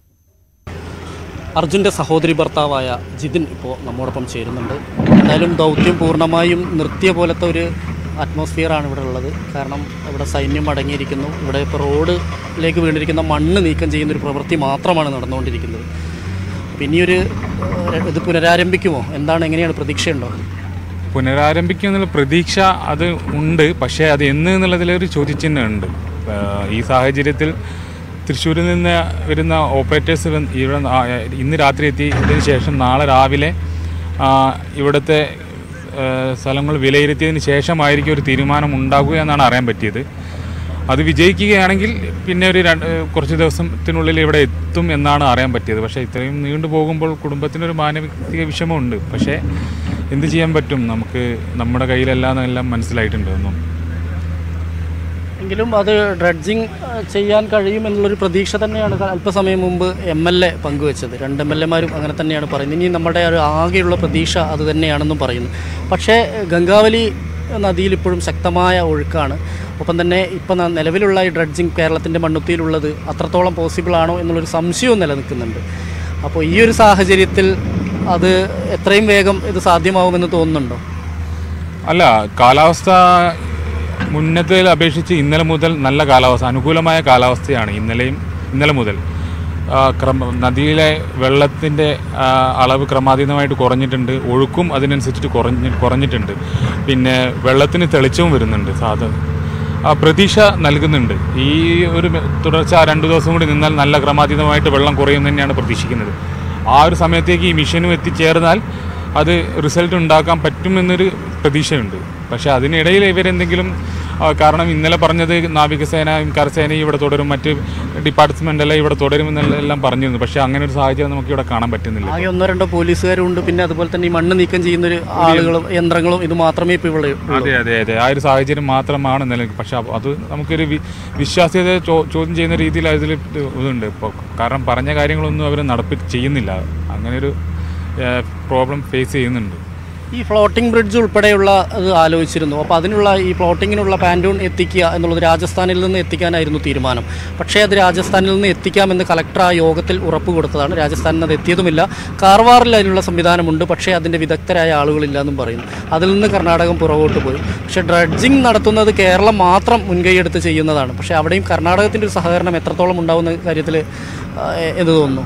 അർജുൻ്റെ സഹോദരി ഭർത്താവായ ജിതിൻ ഇപ്പോൾ നമ്മോടൊപ്പം ചേരുന്നുണ്ട്. എന്തായാലും ദൗത്യം പൂർണ്ണമായും നിർത്തിയ പോലത്തെ ഒരു അറ്റ്മോസ്ഫിയറാണ് ഇവിടെ ഉള്ളത്. കാരണം ഇവിടെ സൈന്യം അടങ്ങിയിരിക്കുന്നു. ഇവിടെ ഇപ്പോൾ റോഡിലേക്ക് വീണിരിക്കുന്ന മണ്ണ് നീക്കം ചെയ്യുന്നൊരു പ്രവൃത്തി മാത്രമാണ് നടന്നുകൊണ്ടിരിക്കുന്നത്. അപ്പോൾ ഇനിയൊരു ഇത് പുനരാരംഭിക്കുമോ? എങ്ങനെയാണ് പ്രതീക്ഷയുണ്ടോ? പുനരാരംഭിക്കുമെന്നുള്ള പ്രതീക്ഷ അത് ഉണ്ട്. പക്ഷേ അത് എന്ന് എന്നുള്ളതിലൊരു ചോദ്യചിഹ്നം ഉണ്ട്. ഈ സാഹചര്യത്തിൽ തൃശ്ശൂരിൽ നിന്ന് വരുന്ന ഓപ്പറേറ്റേഴ്സ് ഇവിടെ ഇന്ന് രാത്രി എത്തിയതിന് ശേഷം നാളെ രാവിലെ ഇവിടുത്തെ സ്ഥലങ്ങൾ വിലയിരുത്തിയതിന് ശേഷമായിരിക്കും ഒരു തീരുമാനം ഉണ്ടാകുക എന്നാണ് അറിയാൻ പറ്റിയത്. അത് വിജയിക്കുകയാണെങ്കിൽ പിന്നെ ഒരു കുറച്ച് ദിവസത്തിനുള്ളിൽ ഇവിടെ എത്തും എന്നാണ് അറിയാൻ പറ്റിയത്. പക്ഷേ ഇത്രയും നീണ്ടു പോകുമ്പോൾ കുടുംബത്തിനൊരു മാനസിക വിഷമമുണ്ട്. പക്ഷേ എന്ത് ചെയ്യാൻ പറ്റും, നമുക്ക് നമ്മുടെ കയ്യിലെല്ലാം മനസ്സിലായിട്ടുണ്ട് ഒന്നും. എങ്കിലും അത് ഡ്രഡ്ജിങ് ചെയ്യാൻ കഴിയുമെന്നുള്ളൊരു പ്രതീക്ഷ തന്നെയാണ് അല്പസമയം മുമ്പ് MLA പങ്കുവെച്ചത്. 2 MLAമാരും അങ്ങനെ തന്നെയാണ് പറയുന്നത്. ഇനി നമ്മുടെ ഒരു ആകെയുള്ള പ്രതീക്ഷ അത് തന്നെയാണെന്നും പറയുന്നു. പക്ഷേ ഗംഗാവലി നദിയിൽ ഇപ്പോഴും ശക്തമായ ഒഴുക്കാണ്. ഒപ്പം തന്നെ ഇപ്പം നിലവിലുള്ള ഈ ഡ്രഡ്ജിങ് കേരളത്തിൻ്റെ മണ്ണുത്തിയിലുള്ളത് അത്രത്തോളം പോസിബിൾ ആണോ എന്നുള്ളൊരു സംശയവും നിലനിൽക്കുന്നുണ്ട്. അപ്പോൾ ഈ ഒരു സാഹചര്യത്തിൽ അത് എത്രയും വേഗം ഇത് സാധ്യമാവുമെന്ന് തോന്നുന്നുണ്ടോ? അല്ല, കാലാവസ്ഥ മുന്നത്തേൽ അപേക്ഷിച്ച് ഇന്നലെ മുതൽ നല്ല കാലാവസ്ഥ, അനുകൂലമായ കാലാവസ്ഥയാണ്. ഇന്നലെ മുതൽ നദിയിലെ വെള്ളത്തിൻ്റെ അളവ് ക്രമാതീതമായിട്ട് കുറഞ്ഞിട്ടുണ്ട്. ഒഴുക്കും അതിനനുസരിച്ചിട്ട് കുറഞ്ഞിട്ടുണ്ട്. പിന്നെ വെള്ളത്തിന് തെളിച്ചവും വരുന്നുണ്ട്. പ്രതീക്ഷ നൽകുന്നുണ്ട്. ഈ ഒരു തുടർച്ച 2 ദിവസം കൂടി നിന്നാൽ നല്ല ക്രമാതീതമായിട്ട് വെള്ളം കുറയും തന്നെയാണ് പ്രതീക്ഷിക്കുന്നത്. ആ ഒരു സമയത്തേക്ക് ഈ മിഷനും എത്തിച്ചേർന്നാൽ അത് റിസൾട്ട് ഉണ്ടാക്കാൻ പറ്റുമെന്നൊരു പ്രതീക്ഷയുണ്ട്. പക്ഷേ അതിനിടയിൽ ഇവരെന്തെങ്കിലും, കാരണം ഇന്നലെ പറഞ്ഞത് നാവികസേനയും കരസേനയും ഇവിടെ തുടരും, മറ്റ് ഡിപ്പാർട്ട്മെൻ്റെല്ലാം ഇവിടെ തുടരുമെന്നെല്ലാം പറഞ്ഞിരുന്നു. പക്ഷേ അങ്ങനെ ഒരു സാഹചര്യം നമുക്ക് ഇവിടെ കാണാൻ പറ്റുന്നില്ല. ആകെ 1-2 പോലീസുകാരുണ്ട്. പിന്നെ അതുപോലെ തന്നെ ഈ മണ്ണ് നീക്കം ചെയ്യുന്നൊരു ആളുകളും യന്ത്രങ്ങളും ഇത് മാത്രമേ ഇപ്പോൾ ഇവിടെ. അതെ, ആ ഒരു സാഹചര്യം മാത്രമാണ് നിലനിൽക്കുക. പക്ഷെ അത് നമുക്കൊരു വിശ്വാസ്യത ചോദ്യം ചെയ്യുന്ന രീതിയിൽ അതിൽ ഇതുണ്ട് ഇപ്പോൾ. കാരണം പറഞ്ഞ കാര്യങ്ങളൊന്നും അവർ ചെയ്യുന്നില്ല. അങ്ങനെ ഒരു പ്രോബ്ലം ഫേസ് ചെയ്യുന്നുണ്ട്. ഈ ഫ്ലോട്ടിംഗ് ബ്രിഡ്ജ് ഉൾപ്പെടെയുള്ള അത് ആലോചിച്ചിരുന്നു. അപ്പോൾ അതിനുള്ള ഈ ഫ്ലോട്ടിങ്ങിനുള്ള പാൻറ്റൂൺ എത്തിക്കുക എന്നുള്ളത് രാജസ്ഥാനിൽ നിന്ന് എത്തിക്കാനായിരുന്നു തീരുമാനം. പക്ഷേ അത് രാജസ്ഥാനിൽ നിന്ന് എത്തിക്കാമെന്ന് കളക്ടർ ആ യോഗത്തിൽ ഉറപ്പ് കൊടുത്തതാണ്. രാജസ്ഥാനിൽ അത് എത്തിയതുമില്ല. കാർവാറിൽ അതിനുള്ള സംവിധാനമുണ്ട്, പക്ഷേ അതിൻ്റെ വിദഗ്ധരായ ആളുകളില്ല എന്നും പറയുന്നു. അതിൽ നിന്ന് കർണാടകം പുറകോട്ട് പോയി. പക്ഷേ ഡ്രഡ്ജിങ് നടത്തുന്നത് കേരളം മാത്രം മുൻകൈയെടുത്ത് ചെയ്യുന്നതാണ്. പക്ഷേ അവിടെയും കർണാടകത്തിൻ്റെ ഒരു സഹകരണം എത്രത്തോളം ഉണ്ടാവുന്ന കാര്യത്തിൽ എന്ത് തോന്നുന്നു?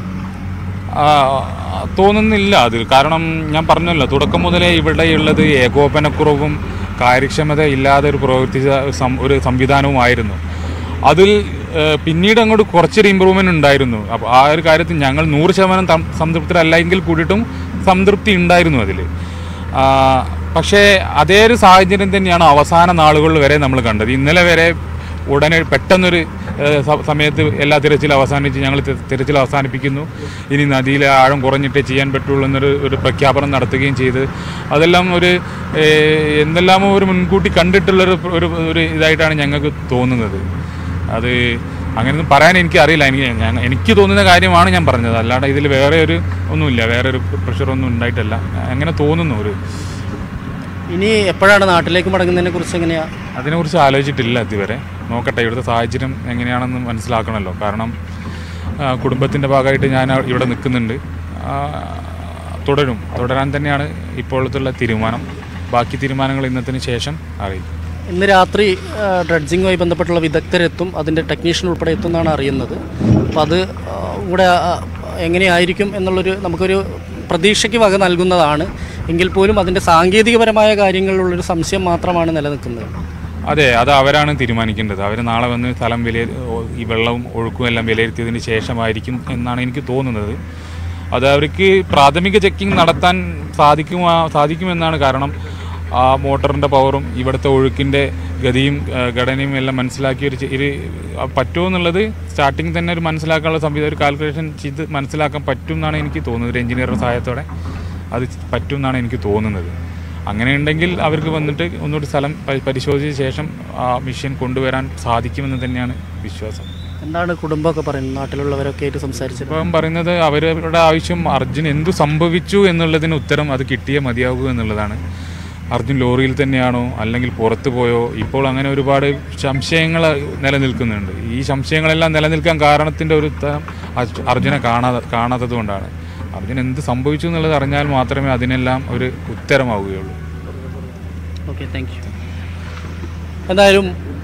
തോന്നുന്നില്ല അതിൽ. കാരണം ഞാൻ പറഞ്ഞല്ലോ, തുടക്കം മുതലേ ഇവിടെയുള്ളത് ഏകോപനക്കുറവും കാര്യക്ഷമത ഇല്ലാതെ ഒരു സംവിധാനവുമായിരുന്നു. അതിൽ പിന്നീട് അങ്ങോട്ട് കുറച്ചൊരു ഇമ്പ്രൂവ്മെൻ്റ് ഉണ്ടായിരുന്നു. അപ്പോൾ ആ ഒരു കാര്യത്തിൽ ഞങ്ങൾ 100% സംതൃപ്തരല്ലെങ്കിൽ കൂടിയിട്ടും സംതൃപ്തി ഉണ്ടായിരുന്നു അതിൽ. പക്ഷേ അതേ ഒരു സാഹചര്യം തന്നെയാണ് അവസാന നാളുകളിൽ വരെ നമ്മൾ കണ്ടത്. ഇന്നലെ വരെ ഉടനെ പെട്ടെന്നൊരു സമയത്ത് എല്ലാ തിരച്ചിലും അവസാനിച്ച് ഞങ്ങൾ തിരച്ചിൽ അവസാനിപ്പിക്കുന്നു, ഇനി നദിയിലെ ആഴം കുറഞ്ഞിട്ടേ ചെയ്യാൻ പറ്റുള്ളൂ എന്നൊരു പ്രഖ്യാപനം നടത്തുകയും ചെയ്ത് അതെല്ലാം എന്തെല്ലാമോ ഒരു മുൻകൂട്ടി കണ്ടിട്ടുള്ളൊരു ഒരു ഇതായിട്ടാണ് ഞങ്ങൾക്ക് തോന്നുന്നത്. അത് അങ്ങനെയൊന്നും പറയാൻ എനിക്കറിയില്ല. എനിക്ക് തോന്നുന്ന കാര്യമാണ് ഞാൻ പറഞ്ഞത്. അല്ലാണ്ട് ഇതിൽ വേറെ ഒന്നുമില്ല, വേറെ ഒരു പ്രഷറൊന്നും ഉണ്ടായിട്ടല്ല. അങ്ങനെ തോന്നുന്നു. ഇനി എപ്പോഴാണ് നാട്ടിലേക്ക് മടങ്ങുന്നതിനെ കുറിച്ച് എങ്ങനെയാണ്? അതിനെക്കുറിച്ച് ആലോചിച്ചിട്ടില്ല ഇതുവരെ. നോക്കട്ടെ, ഇവിടുത്തെ സാഹചര്യം എങ്ങനെയാണെന്ന് മനസ്സിലാക്കണമല്ലോ. കാരണം കുടുംബത്തിൻ്റെ ഭാഗമായിട്ട് ഞാൻ ഇവിടെ നിൽക്കുന്നുണ്ട്. തുടരാൻ തന്നെയാണ് ഇപ്പോഴത്തുള്ള തീരുമാനം. ബാക്കി തീരുമാനങ്ങൾ ഇന്നത്തിന് ശേഷം അറിയിക്കും. ഇന്ന് രാത്രി ഡ്രഡ്ജിങ്ങുമായി ബന്ധപ്പെട്ടുള്ള വിദഗ്ധരെത്തും, അതിൻ്റെ ടെക്നീഷ്യൻ ഉൾപ്പെടെ എത്തും എന്നാണ് അറിയുന്നത്. അപ്പോൾ അത് ഇവിടെ എങ്ങനെയായിരിക്കും എന്നുള്ളൊരു നമുക്കൊരു പ്രതീക്ഷയ്ക്ക് വക നൽകുന്നതാണ്. എങ്കിൽ പോലും അതിൻ്റെ സാങ്കേതികപരമായ കാര്യങ്ങളിലുള്ളൊരു സംശയം മാത്രമാണ് നിലനിൽക്കുന്നത്. അതെ, അത് അവരാണ് തീരുമാനിക്കേണ്ടത്. അവർ നാളെ വന്ന് സ്ഥലം ഈ വെള്ളവും ഒഴുക്കും എല്ലാം വിലയിരുത്തിയതിന് ശേഷമായിരിക്കും എന്നാണ് എനിക്ക് തോന്നുന്നത്. അത് അവർക്ക് പ്രാഥമിക ചെക്കിംഗ് നടത്താൻ സാധിക്കുമെന്നാണ്. കാരണം ആ മോട്ടറിൻ്റെ പവറും ഇവിടുത്തെ ഒഴുക്കിൻ്റെ ഗതിയും ഘടനയും എല്ലാം മനസ്സിലാക്കി പറ്റുമോ എന്നുള്ളത് സ്റ്റാർട്ടിങ് തന്നെ ഒരു മനസ്സിലാക്കാനുള്ള സംവിധാനം, ഒരു കാൽക്കുലേഷൻ ചെയ്ത് മനസ്സിലാക്കാൻ പറ്റും എന്നാണ് എനിക്ക് തോന്നുന്നത്. ഒരു എഞ്ചിനീയറുടെ സഹായത്തോടെ അത് പറ്റും എന്നാണ് എനിക്ക് തോന്നുന്നത്. അങ്ങനെയുണ്ടെങ്കിൽ അവർക്ക് വന്നിട്ട് ഒന്നുകൂടി സ്ഥലം പരിശോധിച്ച ശേഷം ആ മിഷൻ കൊണ്ടുവരാൻ സാധിക്കുമെന്ന് തന്നെയാണ് വിശ്വാസം. എന്താണ് കുടുംബമൊക്കെ പറയുന്നത്? നാട്ടിലുള്ളവരൊക്കെ ആയിട്ട് സംസാരിച്ചത് ഇപ്പം പറയുന്നത് അവരുടെ ആവശ്യം അർജുൻ എന്തു സംഭവിച്ചു എന്നുള്ളതിന് ഉത്തരം അത് കിട്ടിയേ മതിയാകൂ എന്നുള്ളതാണ്. അർജുൻ ലോറിയിൽ തന്നെയാണോ അല്ലെങ്കിൽ പുറത്തു പോയോ? ഇപ്പോൾ അങ്ങനെ ഒരുപാട് സംശയങ്ങൾ നിലനിൽക്കുന്നുണ്ട്. ഈ സംശയങ്ങളെല്ലാം നിലനിൽക്കാൻ കാരണത്തിൻ്റെ ഒരു അർജുനെ കാണാത്തത് കൊണ്ടാണ്. അർജുൻ എന്ത് സംഭവിച്ചു എന്നുള്ളത് അറിഞ്ഞാൽ മാത്രമേ അതിനെല്ലാം ഒരു ഉത്തരമാവുകയുള്ളൂ. Okay, thank you. എന്തായാലും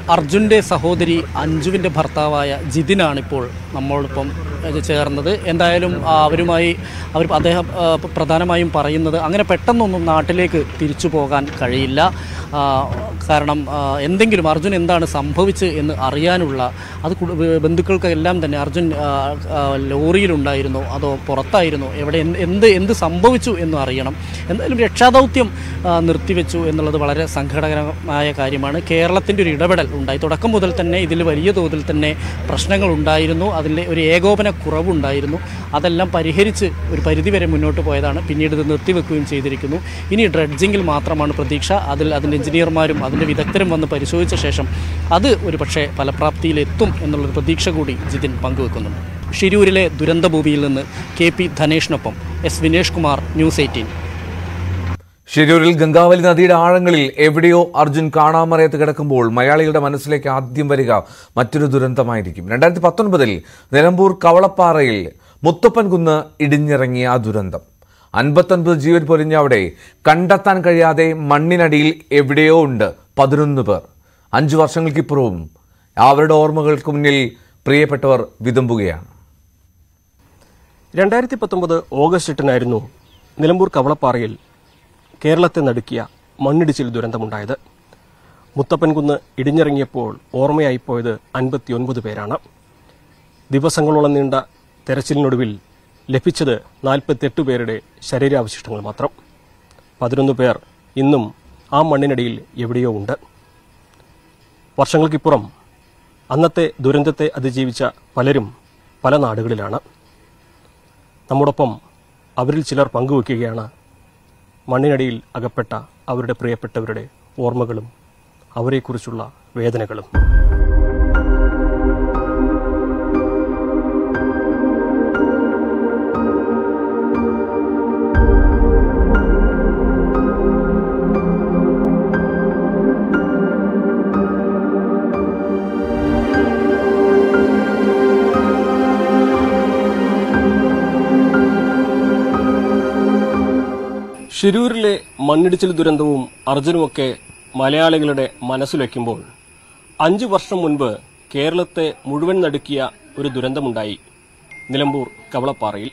അർജുൻ്റെ സഹോദരി അഞ്ജുവിൻ്റെ ഭർത്താവായ ജിതിനാണിപ്പോൾ നമ്മോടൊപ്പം ചേർന്നത്. എന്തായാലും അദ്ദേഹം പ്രധാനമായും പറയുന്നത് അങ്ങനെ പെട്ടെന്നൊന്നും നാട്ടിലേക്ക് തിരിച്ചു പോകാൻ കഴിയില്ല. കാരണം എന്തെങ്കിലും അർജുൻ എന്താണ് സംഭവിച്ച് എന്ന് അറിയാനുള്ള അത് ബന്ധുക്കൾക്കെല്ലാം തന്നെ അർജുൻ ലോറിയിലുണ്ടായിരുന്നോ അതോ പുറത്തായിരുന്നോ എവിടെ എന്ത് സംഭവിച്ചു എന്ന് അറിയണം. എന്തായാലും രക്ഷാദൗത്യം നിർത്തിവെച്ചു എന്നുള്ളത് വളരെ സങ്കടകരമായ കാര്യമാണ്. കേരളത്തിൻ്റെ ഒരു ഇടപെടൽ ഉണ്ടായി. തുടക്കം മുതൽ തന്നെ ഇതിൽ വലിയ തോതിൽ തന്നെ പ്രശ്നങ്ങളുണ്ടായിരുന്നു. അതിൻ്റെ ഒരു ഏകോപന കുറവുണ്ടായിരുന്നു. അതെല്ലാം പരിഹരിച്ച് ഒരു പരിധിവരെ മുന്നോട്ട് പോയതാണ്. പിന്നീട് ഇത് നിർത്തിവെക്കുകയും ചെയ്തിരിക്കുന്നു. ഇനി ഡ്രഡ്ജിങ്ങിൽ മാത്രമാണ് പ്രതീക്ഷ. അതിൻ്റെ എഞ്ചിനീയർമാരും അതിൻ്റെ വിദഗ്ധരും വന്ന് പരിശോധിച്ച ശേഷം അത് ഒരു പക്ഷേ ഫലപ്രാപ്തിയിലെത്തും എന്നുള്ളൊരു പ്രതീക്ഷ കൂടി ജിതിൻ പങ്കുവെക്കുന്നുണ്ട്. ഷിരൂരിലെ ദുരന്തഭൂമിയിൽ നിന്ന് KP ധനേഷിനൊപ്പം S Vinesh Kumar, News 18. ഷിരൂരിൽ Gangavali നദിയുടെ ആഴങ്ങളിൽ എവിടെയോ അർജുൻ കാണാമറയത്ത് കിടക്കുമ്പോൾ മലയാളികളുടെ മനസ്സിലേക്ക് ആദ്യം വരിക മറ്റൊരു ദുരന്തമായിരിക്കും. 2019 നിലമ്പൂർ കവളപ്പാറയിൽ മുത്തപ്പൻ കുന്ന് ഇടിഞ്ഞിറങ്ങിയ ആ ദുരന്തം. 59 ജീവൻ പൊലിഞ്ഞ അവിടെ കണ്ടെത്താൻ കഴിയാതെ മണ്ണിനടിയിൽ എവിടെയോ ഉണ്ട് 11 പേർ. 5 വർഷങ്ങൾക്കിപ്പുറവും അവരുടെ ഓർമ്മകൾക്ക് മുന്നിൽ പ്രിയപ്പെട്ടവർ വിതുമ്പുകയാണ്. 2019 ഓഗസ്റ്റ് 8 നിലമ്പൂർ കവളപ്പാറയിൽ കേരളത്തെ നടുക്കിയ മണ്ണിടിച്ചിൽ ദുരന്തമുണ്ടായത്. മുത്തപ്പൻകുന്ന് ഇടിഞ്ഞിറങ്ങിയപ്പോൾ ഓർമ്മയായിപ്പോയത് 59 പേരാണ്. ദിവസങ്ങളോളം നീണ്ട തെരച്ചിലിനൊടുവിൽ ലഭിച്ചത് 48 പേരുടെ ശരീരാവശിഷ്ടങ്ങൾ മാത്രം. 11 പേർ ഇന്നും ആ മണ്ണിനടിയിൽ എവിടെയോ ഉണ്ട്. വർഷങ്ങൾക്കിപ്പുറം അന്നത്തെ ദുരന്തത്തെ അതിജീവിച്ച പലരും പല നാടുകളിലാണ്. നമ്മോടൊപ്പം അവരിൽ ചിലർ പങ്കുവയ്ക്കുകയാണ് മണ്ണിനടിയിൽ അകപ്പെട്ട അവരുടെ പ്രിയപ്പെട്ടവരുടെ ഓർമ്മകളും അവരെക്കുറിച്ചുള്ള വേദനകളും. ഷിരൂരിലെ മണ്ണിടിച്ചിൽ ദുരന്തവും അർജുനുമൊക്കെ മലയാളികളുടെ മനസ്സിൽ വയ്ക്കുമ്പോൾ 5 വർഷം മുൻപ് കേരളത്തെ മുഴുവൻ നടുക്കിയ ഒരു ദുരന്തമുണ്ടായി നിലമ്പൂർ കവളപ്പാറയിൽ.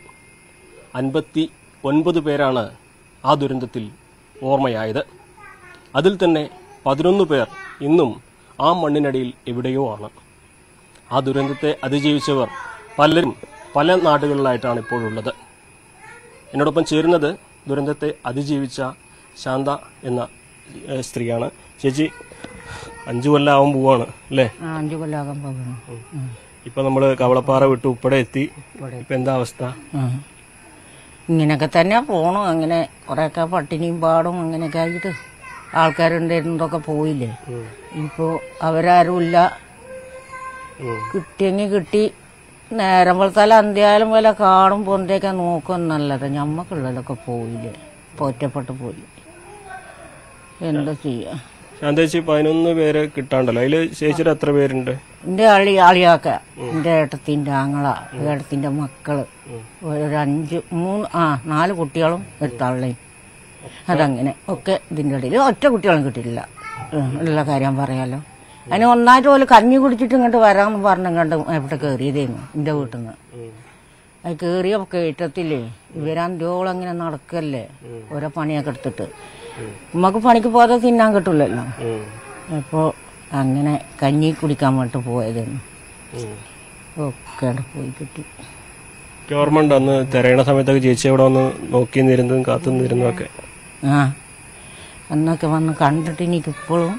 59 പേരാണ് ആ ദുരന്തത്തിൽ ഓർമ്മയായത്. അതിൽ തന്നെ 11 പേർ ഇന്നും ആ മണ്ണിനടിയിൽ എവിടെയോ ആണ്. ആ ദുരന്തത്തെ അതിജീവിച്ചവർ പലരും പല നാടുകളിലായിട്ടാണ് ഇപ്പോഴുള്ളത്. എന്നോടൊപ്പം ചേരുന്നത് ദുരന്തത്തെ അതിജീവിച്ച ശാന്ത എന്ന സ്ത്രീയാണ്. ചേച്ചി 5 കൊല്ലാവാൻ പോവാണ് അല്ലേ? 5 കൊല്ലാകാൻ പോവാണ്. ഇപ്പൊ നമ്മള് കവളപ്പാറ വിട്ട് ഉപ്പടെ എത്തി. ഇപ്പൊ എന്താ അവസ്ഥ? ഇങ്ങനെയൊക്കെ തന്നെ പോണു. അങ്ങനെ കൊറേയൊക്കെ പട്ടിണിയും പാടും അങ്ങനെയൊക്കെ ആയിട്ട് ആൾക്കാരുണ്ടായിരുന്നതൊക്കെ പോയില്ലേ. ഇപ്പോ അവരാരും ഇല്ല. കിട്ടിയെങ്കിൽ കിട്ടി. നേരം പോലത്തെ അന്ത്യാലും വല്ല കാടും പൊന്തയൊക്കെ നോക്കും നല്ലത്. ഞമ്മക്കുള്ളതൊക്കെ പോയില്ലേ, ഒറ്റപ്പെട്ട് പോയി. എന്താ ചെയ്യാ? ശാന്തേച്ചി 11 പേരെ കിട്ടാണ്ടല്ലോ. അതില് ചേച്ചിയുടെ എത്ര പേരുണ്ട്? എന്റെ അളിയാക്ക, എന്റെ ഏട്ടത്തിന്റെ ആങ്ങള, ഏട്ടത്തിന്റെ മക്കള്, ഒരു 4 കുട്ടികളും ഒരു തള്ളയും. അതങ്ങനെ ഒക്കെ ഇതിന്റെ ഇടയിൽ ഒറ്റ കുട്ടികളും കിട്ടിയില്ല. ഉള്ള കാര്യം പറയാലോ. അതിന് ഒന്നായിട്ട് പോലെ കഞ്ഞി കുടിച്ചിട്ട് ഇങ്ങോട്ട് വരാമെന്ന് പറഞ്ഞിങ്ങോട്ട് എവിടെ കയറിയതായിരുന്നു എന്റെ വീട്ടിൽ നിന്ന്. അത് കയറിയ കയറ്റത്തില്ലേ ഇവരന്ത്യോളം അങ്ങനെ നടക്കല്ലേ ഓരോ പണിയൊക്കെ എടുത്തിട്ട്. നമുക്ക് പണിക്ക് പോകാതെ തിന്നാൻ കിട്ടില്ലല്ലോ. അപ്പോ അങ്ങനെ കഞ്ഞി കുടിക്കാൻ വേണ്ടി പോയതായിരുന്നു. ഒക്കെ പോയി കിട്ടി. ഓർമ്മയുണ്ട് അന്ന് തിരയണ സമയത്തൊക്കെ ചേച്ചി അവിടെ വന്ന് നോക്കി നിരുന്നതും കാത്തു നിരുന്നതൊക്കെ? അന്നൊക്കെ വന്ന് കണ്ടിട്ട് എനിക്കിപ്പോഴും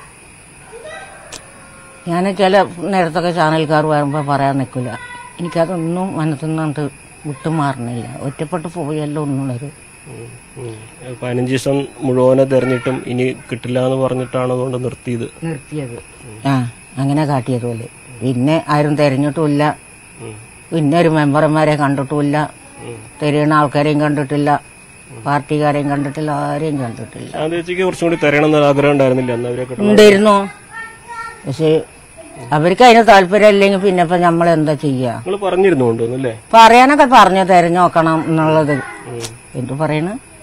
ഞാൻ ചില നേരത്തൊക്കെ ചാനൽക്കാർ വരുമ്പോൾ പറയാൻ നിൽക്കില്ല. എനിക്കതൊന്നും മനസ്സിൽ നിന്നിട്ട് വിട്ടുമാറണില്ല. ഒറ്റപ്പെട്ട് പോയല്ലോ ഒന്നുള്ളൊരു 15 ദിവസം മുഴുവനെ തെരഞ്ഞിട്ടും ഇനി കിട്ടില്ല എന്ന് പറഞ്ഞിട്ടാണ് അതുകൊണ്ട് നിർത്തിയത്. അങ്ങനെ കാട്ടിയത് പോലെ. പിന്നെ ആരും തെരഞ്ഞിട്ടുമില്ല. പിന്നെ ഒരു മെമ്പർമാരെ കണ്ടിട്ടുമില്ല. തെരയണ ആൾക്കാരെയും കണ്ടിട്ടില്ല. പാർട്ടിക്കാരെയും കണ്ടിട്ടില്ല. ആരെയും കണ്ടിട്ടില്ല. കുറച്ചും കൂടി തെരയണം എന്നൊരു ആഗ്രഹം ഉണ്ടായിരുന്നില്ല? ഉണ്ടായിരുന്നു. പക്ഷെ അവർക്ക് അതിന് താല്പര്യം ഇല്ലെങ്കിൽ പിന്നെ ഇപ്പൊ നമ്മളെന്താ ചെയ്യാ? പറഞ്ഞിരുന്നു പറയാനൊക്കെ പറഞ്ഞു തെരഞ്ഞു നോക്കണം എന്നുള്ളത്. എന്തു പറയണ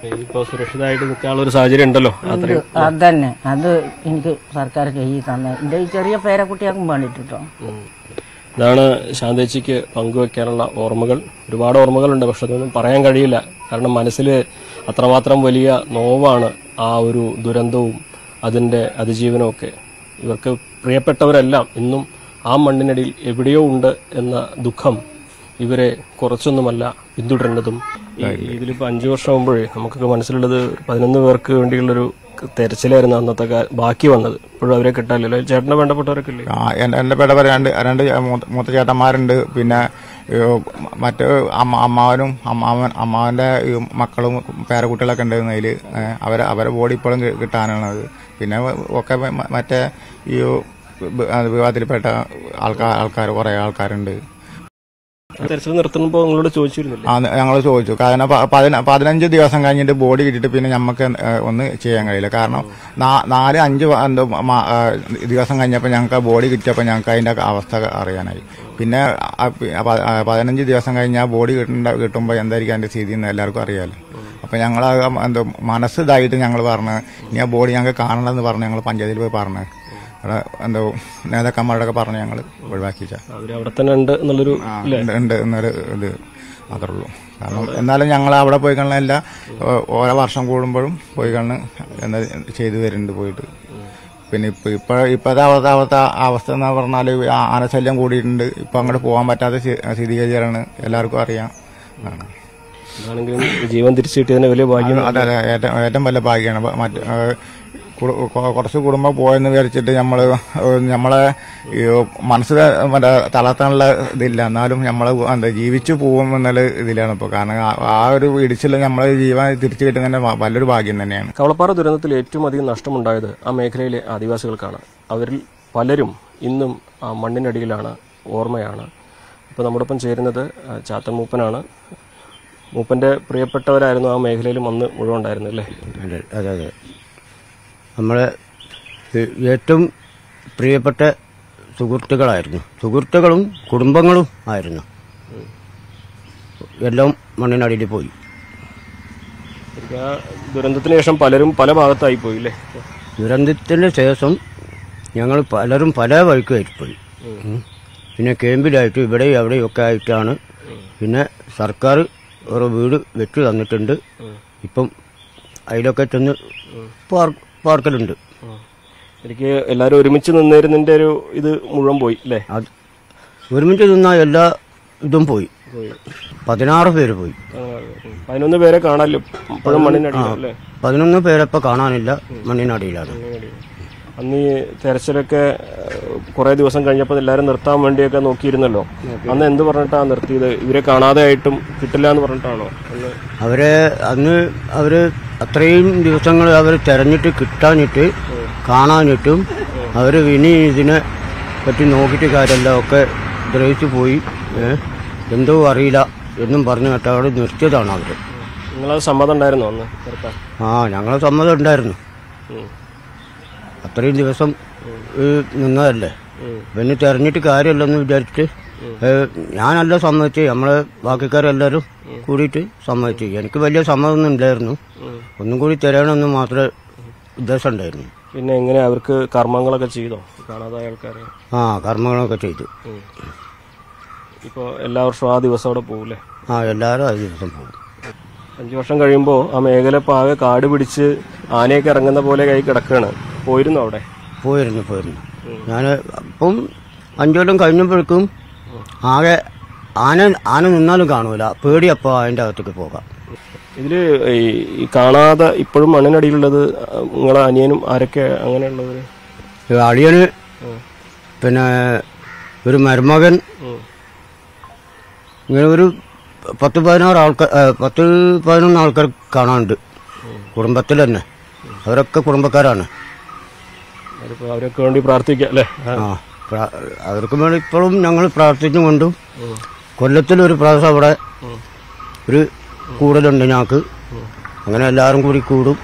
ഇപ്പൊ സുരക്ഷിതമായിട്ട് നിൽക്കാനുള്ള ഒരു സാഹചര്യം ഉണ്ടല്ലോ. അതന്നെ, അത് എനിക്ക് സർക്കാർ ചെയ്ത് തന്നെ. എന്റെ ഈ ചെറിയ പേരക്കുട്ടിയാക്കും വേണ്ടിട്ടോ. ഇതാണ് ശാന്തേച്ചിക്ക് പങ്കുവെക്കാനുള്ള ഓർമ്മകൾ. ഒരുപാട് ഓർമ്മകളുണ്ട്, പക്ഷെ അതൊന്നും പറയാൻ കഴിയില്ല. കാരണം മനസ്സിൽ അത്രമാത്രം വലിയ നോവാണ് ആ ഒരു ദുരന്തവും അതിന്റെ അതിജീവനവും ഒക്കെ. ഇവർക്ക് പ്രിയപ്പെട്ടവരെല്ലാം ഇന്നും ആ മണ്ണിനടിയിൽ എവിടെയോ ഉണ്ട് എന്ന ദുഃഖം ഇവരെ കുറച്ചൊന്നുമല്ല പിന്തുടരുന്നതും. ഇതിലിപ്പോൾ 5 വർഷം ആകുമ്പോഴേ നമുക്കൊക്കെ മനസ്സിലുള്ളത് 11 പേർക്ക് വേണ്ടിയുള്ളൊരു തെരച്ചിലായിരുന്നു അന്നത്തെ ബാക്കി വന്നത്. ഇപ്പോഴും അവരെ കിട്ടാനില്ലല്ലോ. ചേട്ടനെ വേണ്ടപ്പെട്ടവരൊക്കെ ഇല്ലേ? എന്റെ പേട രണ്ട് മൂത്ത ചേട്ടന്മാരുണ്ട്. പിന്നെ മറ്റ് അമ്മാവനും അമ്മാവന്റെ മക്കളും പേരക്കുട്ടികളൊക്കെ ഉണ്ടായിരുന്നു അതിൽ. അവരെ ബോഡി ഇപ്പോഴും കിട്ടാനാണത്. പിന്നെ ഒക്കെ മറ്റേ ഈ വിവാദത്തിൽപ്പെട്ട ആൾക്കാർ കുറേ ആൾക്കാരുണ്ട്. തെരച്ചിൽ നിർത്തുമ്പോൾ നിങ്ങളോട് ചോദിച്ചിരുന്നില്ല? ഞങ്ങൾ ചോദിച്ചു. കാരണം 15 ദിവസം കഴിഞ്ഞിട്ട് ബോഡി കിട്ടിയിട്ട് പിന്നെ നമുക്ക് ഒന്നും ചെയ്യാൻ കഴിയില്ല. കാരണം 4-5 ദിവസം കഴിഞ്ഞപ്പോൾ ഞങ്ങൾക്ക് ബോഡി കിട്ടിയപ്പോൾ ഞങ്ങൾക്ക് അതിന്റെ അവസ്ഥ അറിയാനായി. പിന്നെ 15 ദിവസം കഴിഞ്ഞാൽ ബോഡി കിട്ടുമ്പോൾ എന്തായിരിക്കും അതിന്റെ സ്ഥിതി എന്ന് എല്ലാവർക്കും അറിയാമല്ലോ. അപ്പൊ ഞങ്ങൾ മനസ്സ് ഇതായിട്ട് ഞങ്ങൾ പറഞ്ഞ് ഇനി ആ ബോഡി ഞങ്ങൾക്ക് കാണണമെന്ന് പറഞ്ഞ് ഞങ്ങൾ പഞ്ചായത്തിൽ പോയി പറഞ്ഞ് എന്തോ നേതാക്കന്മാരോടൊക്കെ പറഞ്ഞ് ഞങ്ങൾ ഒഴിവാക്കിച്ച അവിടെ തന്നെ ഉണ്ട് എന്നുള്ളൊരു ഇത് മാത്രമേ ഉള്ളൂ. കാരണം എന്നാലും ഞങ്ങൾ അവിടെ പോയി കാണാനല്ല, ഓരോ വർഷം കൂടുമ്പോഴും പോയി കാണുന്ന എന്താ ചെയ്തു വരുന്നുണ്ട് പോയിട്ട്. പിന്നെ ഇപ്പോഴത്തെ അവസ്ഥ എന്ന് പറഞ്ഞാൽ ആനശല്യം കൂടിയിട്ടുണ്ട്. ഇപ്പൊ അങ്ങോട്ട് പോകാൻ പറ്റാത്ത സ്ഥിതിഗതിയാണ്, എല്ലാവർക്കും അറിയാം. ജീവൻ തിരിച്ചു കിട്ടിയതിന് വലിയ ഭാഗ്യം. അതെ, ഏറ്റവും വലിയ ഭാഗ്യമാണ്. കുറച്ച് കുടുംബം പോയെന്ന് വിചാരിച്ചിട്ട് നമ്മളെ മനസ്സിൽ തളർത്താനുള്ള ഇതില്ല. എന്നാലും നമ്മൾ ജീവിച്ചു പോകും എന്നുള്ള ഇതിലാണ് ഇപ്പോൾ. കാരണം ആ ഒരു ഇടിച്ചിൽ നമ്മളെ ജീവൻ തിരിച്ചു കിട്ടുന്നതിന് വലിയൊരു ഭാഗ്യം തന്നെയാണ്. കവളപ്പാറ ദുരന്തത്തിൽ ഏറ്റവും അധികം നഷ്ടമുണ്ടായത് ആ മേഖലയിലെ ആദിവാസികൾക്കാണ്. അവരിൽ പലരും ഇന്നും ആ മണ്ണിനടിയിലാണ്, ഓർമ്മയാണ്. ഇപ്പോൾ നമ്മോടൊപ്പം ചേരുന്നത് ചാത്തൻ മൂപ്പനാണ്. മൂപ്പന്റെ പ്രിയപ്പെട്ടവരായിരുന്നു ആ മേഖലയിലും അന്ന് മുഴുവൻ ഉണ്ടായിരുന്നു അല്ലേ? അതെ അതെ, നമ്മളെ ഏറ്റവും പ്രിയപ്പെട്ട സുഹൃത്തുക്കളായിരുന്നു. സുഹൃത്തുക്കളും കുടുംബങ്ങളും ആയിരുന്നു. എല്ലാം മണ്ണിനടിയിൽ പോയി. ദുരന്തത്തിന് ശേഷം പലരും പല ഭാഗത്തായി പോയില്ലേ? ദുരന്തത്തിന് ശേഷം ഞങ്ങൾ പലരും പല വഴിക്കായിട്ട് പോയി. പിന്നെ ക്യാമ്പിലായിട്ട് ഇവിടെയും അവിടെയും ഒക്കെ ആയിട്ടാണ്. പിന്നെ സർക്കാർ ഓരോ വീട് വെച്ച് തന്നിട്ടുണ്ട്. ഇപ്പം അതിലൊക്കെ ചെന്ന് പാർക്കലുണ്ട്. എനിക്ക് എല്ലാവരും ഒരുമിച്ച് നിന്നിരുന്നതിന്റെ ഒരു ഇത് മുഴുവൻ പോയി അല്ലേ? ഒരുമിച്ച് നിന്ന എല്ലാ ഇതും പോയി. 16 പേര് പോയി. 11 പേരെ കാണാനില്ല ഇപ്പോഴും മണ്ണിനടിയിലല്ലേ? 11 പേരെ ഇപ്പൊ കാണാനില്ല, മണ്ണിനടിയിലാണ്. അന്ന് ഈ തെരച്ചിലൊക്കെ കുറെ ദിവസം കഴിഞ്ഞപ്പോൾ എല്ലാവരും നിർത്താൻ വേണ്ടിയൊക്കെ നോക്കിയിരുന്നല്ലോ. അന്ന് എന്ത് പറഞ്ഞിട്ടാണ് നിർത്തിയത്? ഇവരെ കാണാതെ ആയിട്ടും കിട്ടില്ല എന്ന് പറഞ്ഞിട്ടാണോ? അവര് അത്രയും ദിവസങ്ങൾ അവർ തെരഞ്ഞിട്ട് കിട്ടാനിട്ട് കാണാനിട്ടും അവർ ഇനി ഇതിനെ പറ്റി നോക്കിയിട്ട് കാര്യമല്ല, ഒക്കെ ഗ്രഹിച്ചു പോയി, എന്തോ അറിയില്ല എന്നും പറഞ്ഞു കേട്ടോ അവിടെ നിർത്തിയതാണ് അവര്. നിങ്ങളത് സമ്മതം ഉണ്ടായിരുന്നോ അന്ന്? ഞങ്ങളെ സമ്മതം ഉണ്ടായിരുന്നു. അത്രയും ദിവസം നിന്നതല്ലേ, പിന്നെ തെരഞ്ഞിട്ട് കാര്യമല്ലെന്ന് വിചാരിച്ചിട്ട് ഞാനല്ല സമ്മതിച്ച്, നമ്മളെ ബാക്കിക്കാരെല്ലാവരും കൂടിയിട്ട് സമ്മതിച്ചു. എനിക്ക് വലിയ സമ്മതമൊന്നും ഇല്ലായിരുന്നു, ഒന്നും കൂടി തരണമെന്ന് മാത്രമേ ഉദ്ദേശം ഉണ്ടായിരുന്നു. പിന്നെ എങ്ങനെ അവർക്ക് കർമ്മങ്ങളൊക്കെ ചെയ്തോ കാണാതായ ആൾക്കാർ? കർമ്മങ്ങളൊക്കെ ചെയ്തു. ഇപ്പോൾ എല്ലാ വർഷവും ആ ദിവസം അവിടെ പോകൂലേ? എല്ലാവരും ആ ദിവസം പോകും. 5 വർഷം കഴിയുമ്പോൾ ആ മേഖല ഇപ്പോൾ ആകെ കാട് പിടിച്ച് ആനയൊക്കെ ഇറങ്ങുന്ന പോലെ കൈ കിടക്കുകയാണ്. പോയിരുന്നു അവിടെ? പോയിരുന്നു. ഞാൻ ഇപ്പം 5 കൊല്ലം കഴിഞ്ഞപ്പോഴേക്കും ആകെ ആന നിന്നാലും കാണൂല, പേടിയപ്പോൾ അതിൻ്റെ അകത്തേക്ക് പോകാം. ഇതില് ഈ കാണാതെ ഇപ്പോഴും മണ്ണിനടിയിലുള്ളത് നിങ്ങളെ അനിയനും ആരൊക്കെ അങ്ങനെയുള്ളവര്? അളിയന്, പിന്നെ ഒരു മരുമകൻ, ഇങ്ങനെ ഒരു 10-11 ആൾക്കാർ കാണാനുണ്ട് കുടുംബത്തിൽ തന്നെ. അവരൊക്കെ കുടുംബക്കാരാണ്. അവരൊക്കെ വേണ്ടി പ്രാർത്ഥിക്കാം അല്ലേ? അവർക്ക് വേണ്ടി ഇപ്പോഴും ഞങ്ങൾ പ്രാർത്ഥിച്ചുകൊണ്ടും കൊല്ലത്തിലൊരു പ്രാവശ്യം അവിടെ ഒരു കൂടലുണ്ട് ഞങ്ങൾക്ക്. അങ്ങനെ എല്ലാവരും കൂടി കൂടും.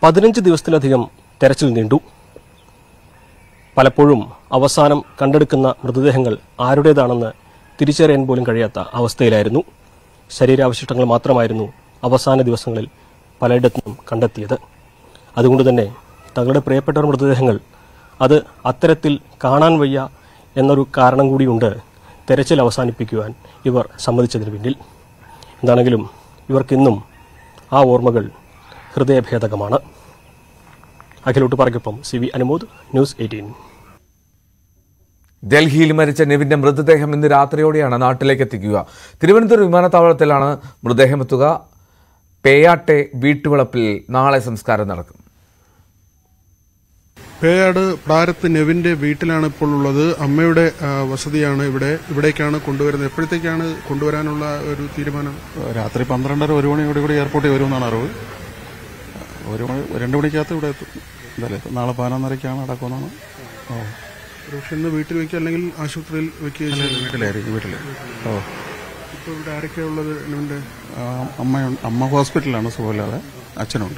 15 ദിവസത്തിലധികം തെരച്ചിൽ നീണ്ടു. പലപ്പോഴും അവസാനം കണ്ടെടുക്കുന്ന മൃതദേഹങ്ങൾ ആരുടേതാണെന്ന് തിരിച്ചറിയാൻ പോലും കഴിയാത്ത അവസ്ഥയിലായിരുന്നു. ശരീരാവശിഷ്ടങ്ങൾ മാത്രമായിരുന്നു അവസാന ദിവസങ്ങളിൽ പലയിടത്തും കണ്ടെത്തിയത്. അതുകൊണ്ട് തന്നെ തങ്ങളുടെ പ്രിയപ്പെട്ട മൃതദേഹങ്ങൾ അത് അത്തരത്തിൽ കാണാൻ വയ്യ എന്നൊരു കാരണം കൂടിയുണ്ട് തെരച്ചിൽ അവസാനിപ്പിക്കുവാൻ ഇവർ സമ്മതിച്ചതിന് പിന്നിൽ. എന്താണെങ്കിലും ഇവർക്കിന്നും ആ ഓർമ്മകൾ ഹൃദയഭേദകമാണ്. അഖിലോട്ട് പറയ്ക്കൊപ്പം CV അനുമോദ്, ന്യൂസ് 18. ഡൽഹിയിൽ മരിച്ച നെവിന്റെ മൃതദേഹം ഇന്ന് രാത്രിയോടെയാണ് നാട്ടിലേക്ക് എത്തിക്കുക. തിരുവനന്തപുരം വിമാനത്താവളത്തിലാണ് മൃതദേഹം എത്തുക. പേയാട്ടെ വീട്ടുവളപ്പിൽ നാളെ സംസ്കാരം നടക്കും. പേയാട് പ്രാരത്ത് നെവിന്റെ വീട്ടിലാണ് ഇപ്പോൾ ഉള്ളത്. അമ്മയുടെ വസതിയാണ് ഇവിടേക്കാണ് കൊണ്ടുവരുന്നത്. എപ്പോഴത്തേക്കാണ് കൊണ്ടുവരാനുള്ള ഒരു തീരുമാനം? രാത്രി 12:30 1 മണിയോടുകൂടി എയർപോർട്ടിൽ വരുമെന്നാണ് അറിവ്. 2 മണിക്കകത്ത് ഇവിടെ എത്തും. എന്തായാലും നാളെ 11:30 അടക്കമെന്നാണ്. പക്ഷെ ഇന്ന് വീട്ടിൽ വെക്കുക അല്ലെങ്കിൽ ആശുപത്രിയിൽ വെക്കുക? വീട്ടിലായിരിക്കും. വീട്ടിൽ. ഇപ്പോൾ ഇവിടെ ആരൊക്കെയാണ് ഉള്ളത്? നെവിന്റെ അമ്മ ഹോസ്പിറ്റലിലാണ്, സുഖമില്ലാതെ. അച്ഛനുണ്ട്.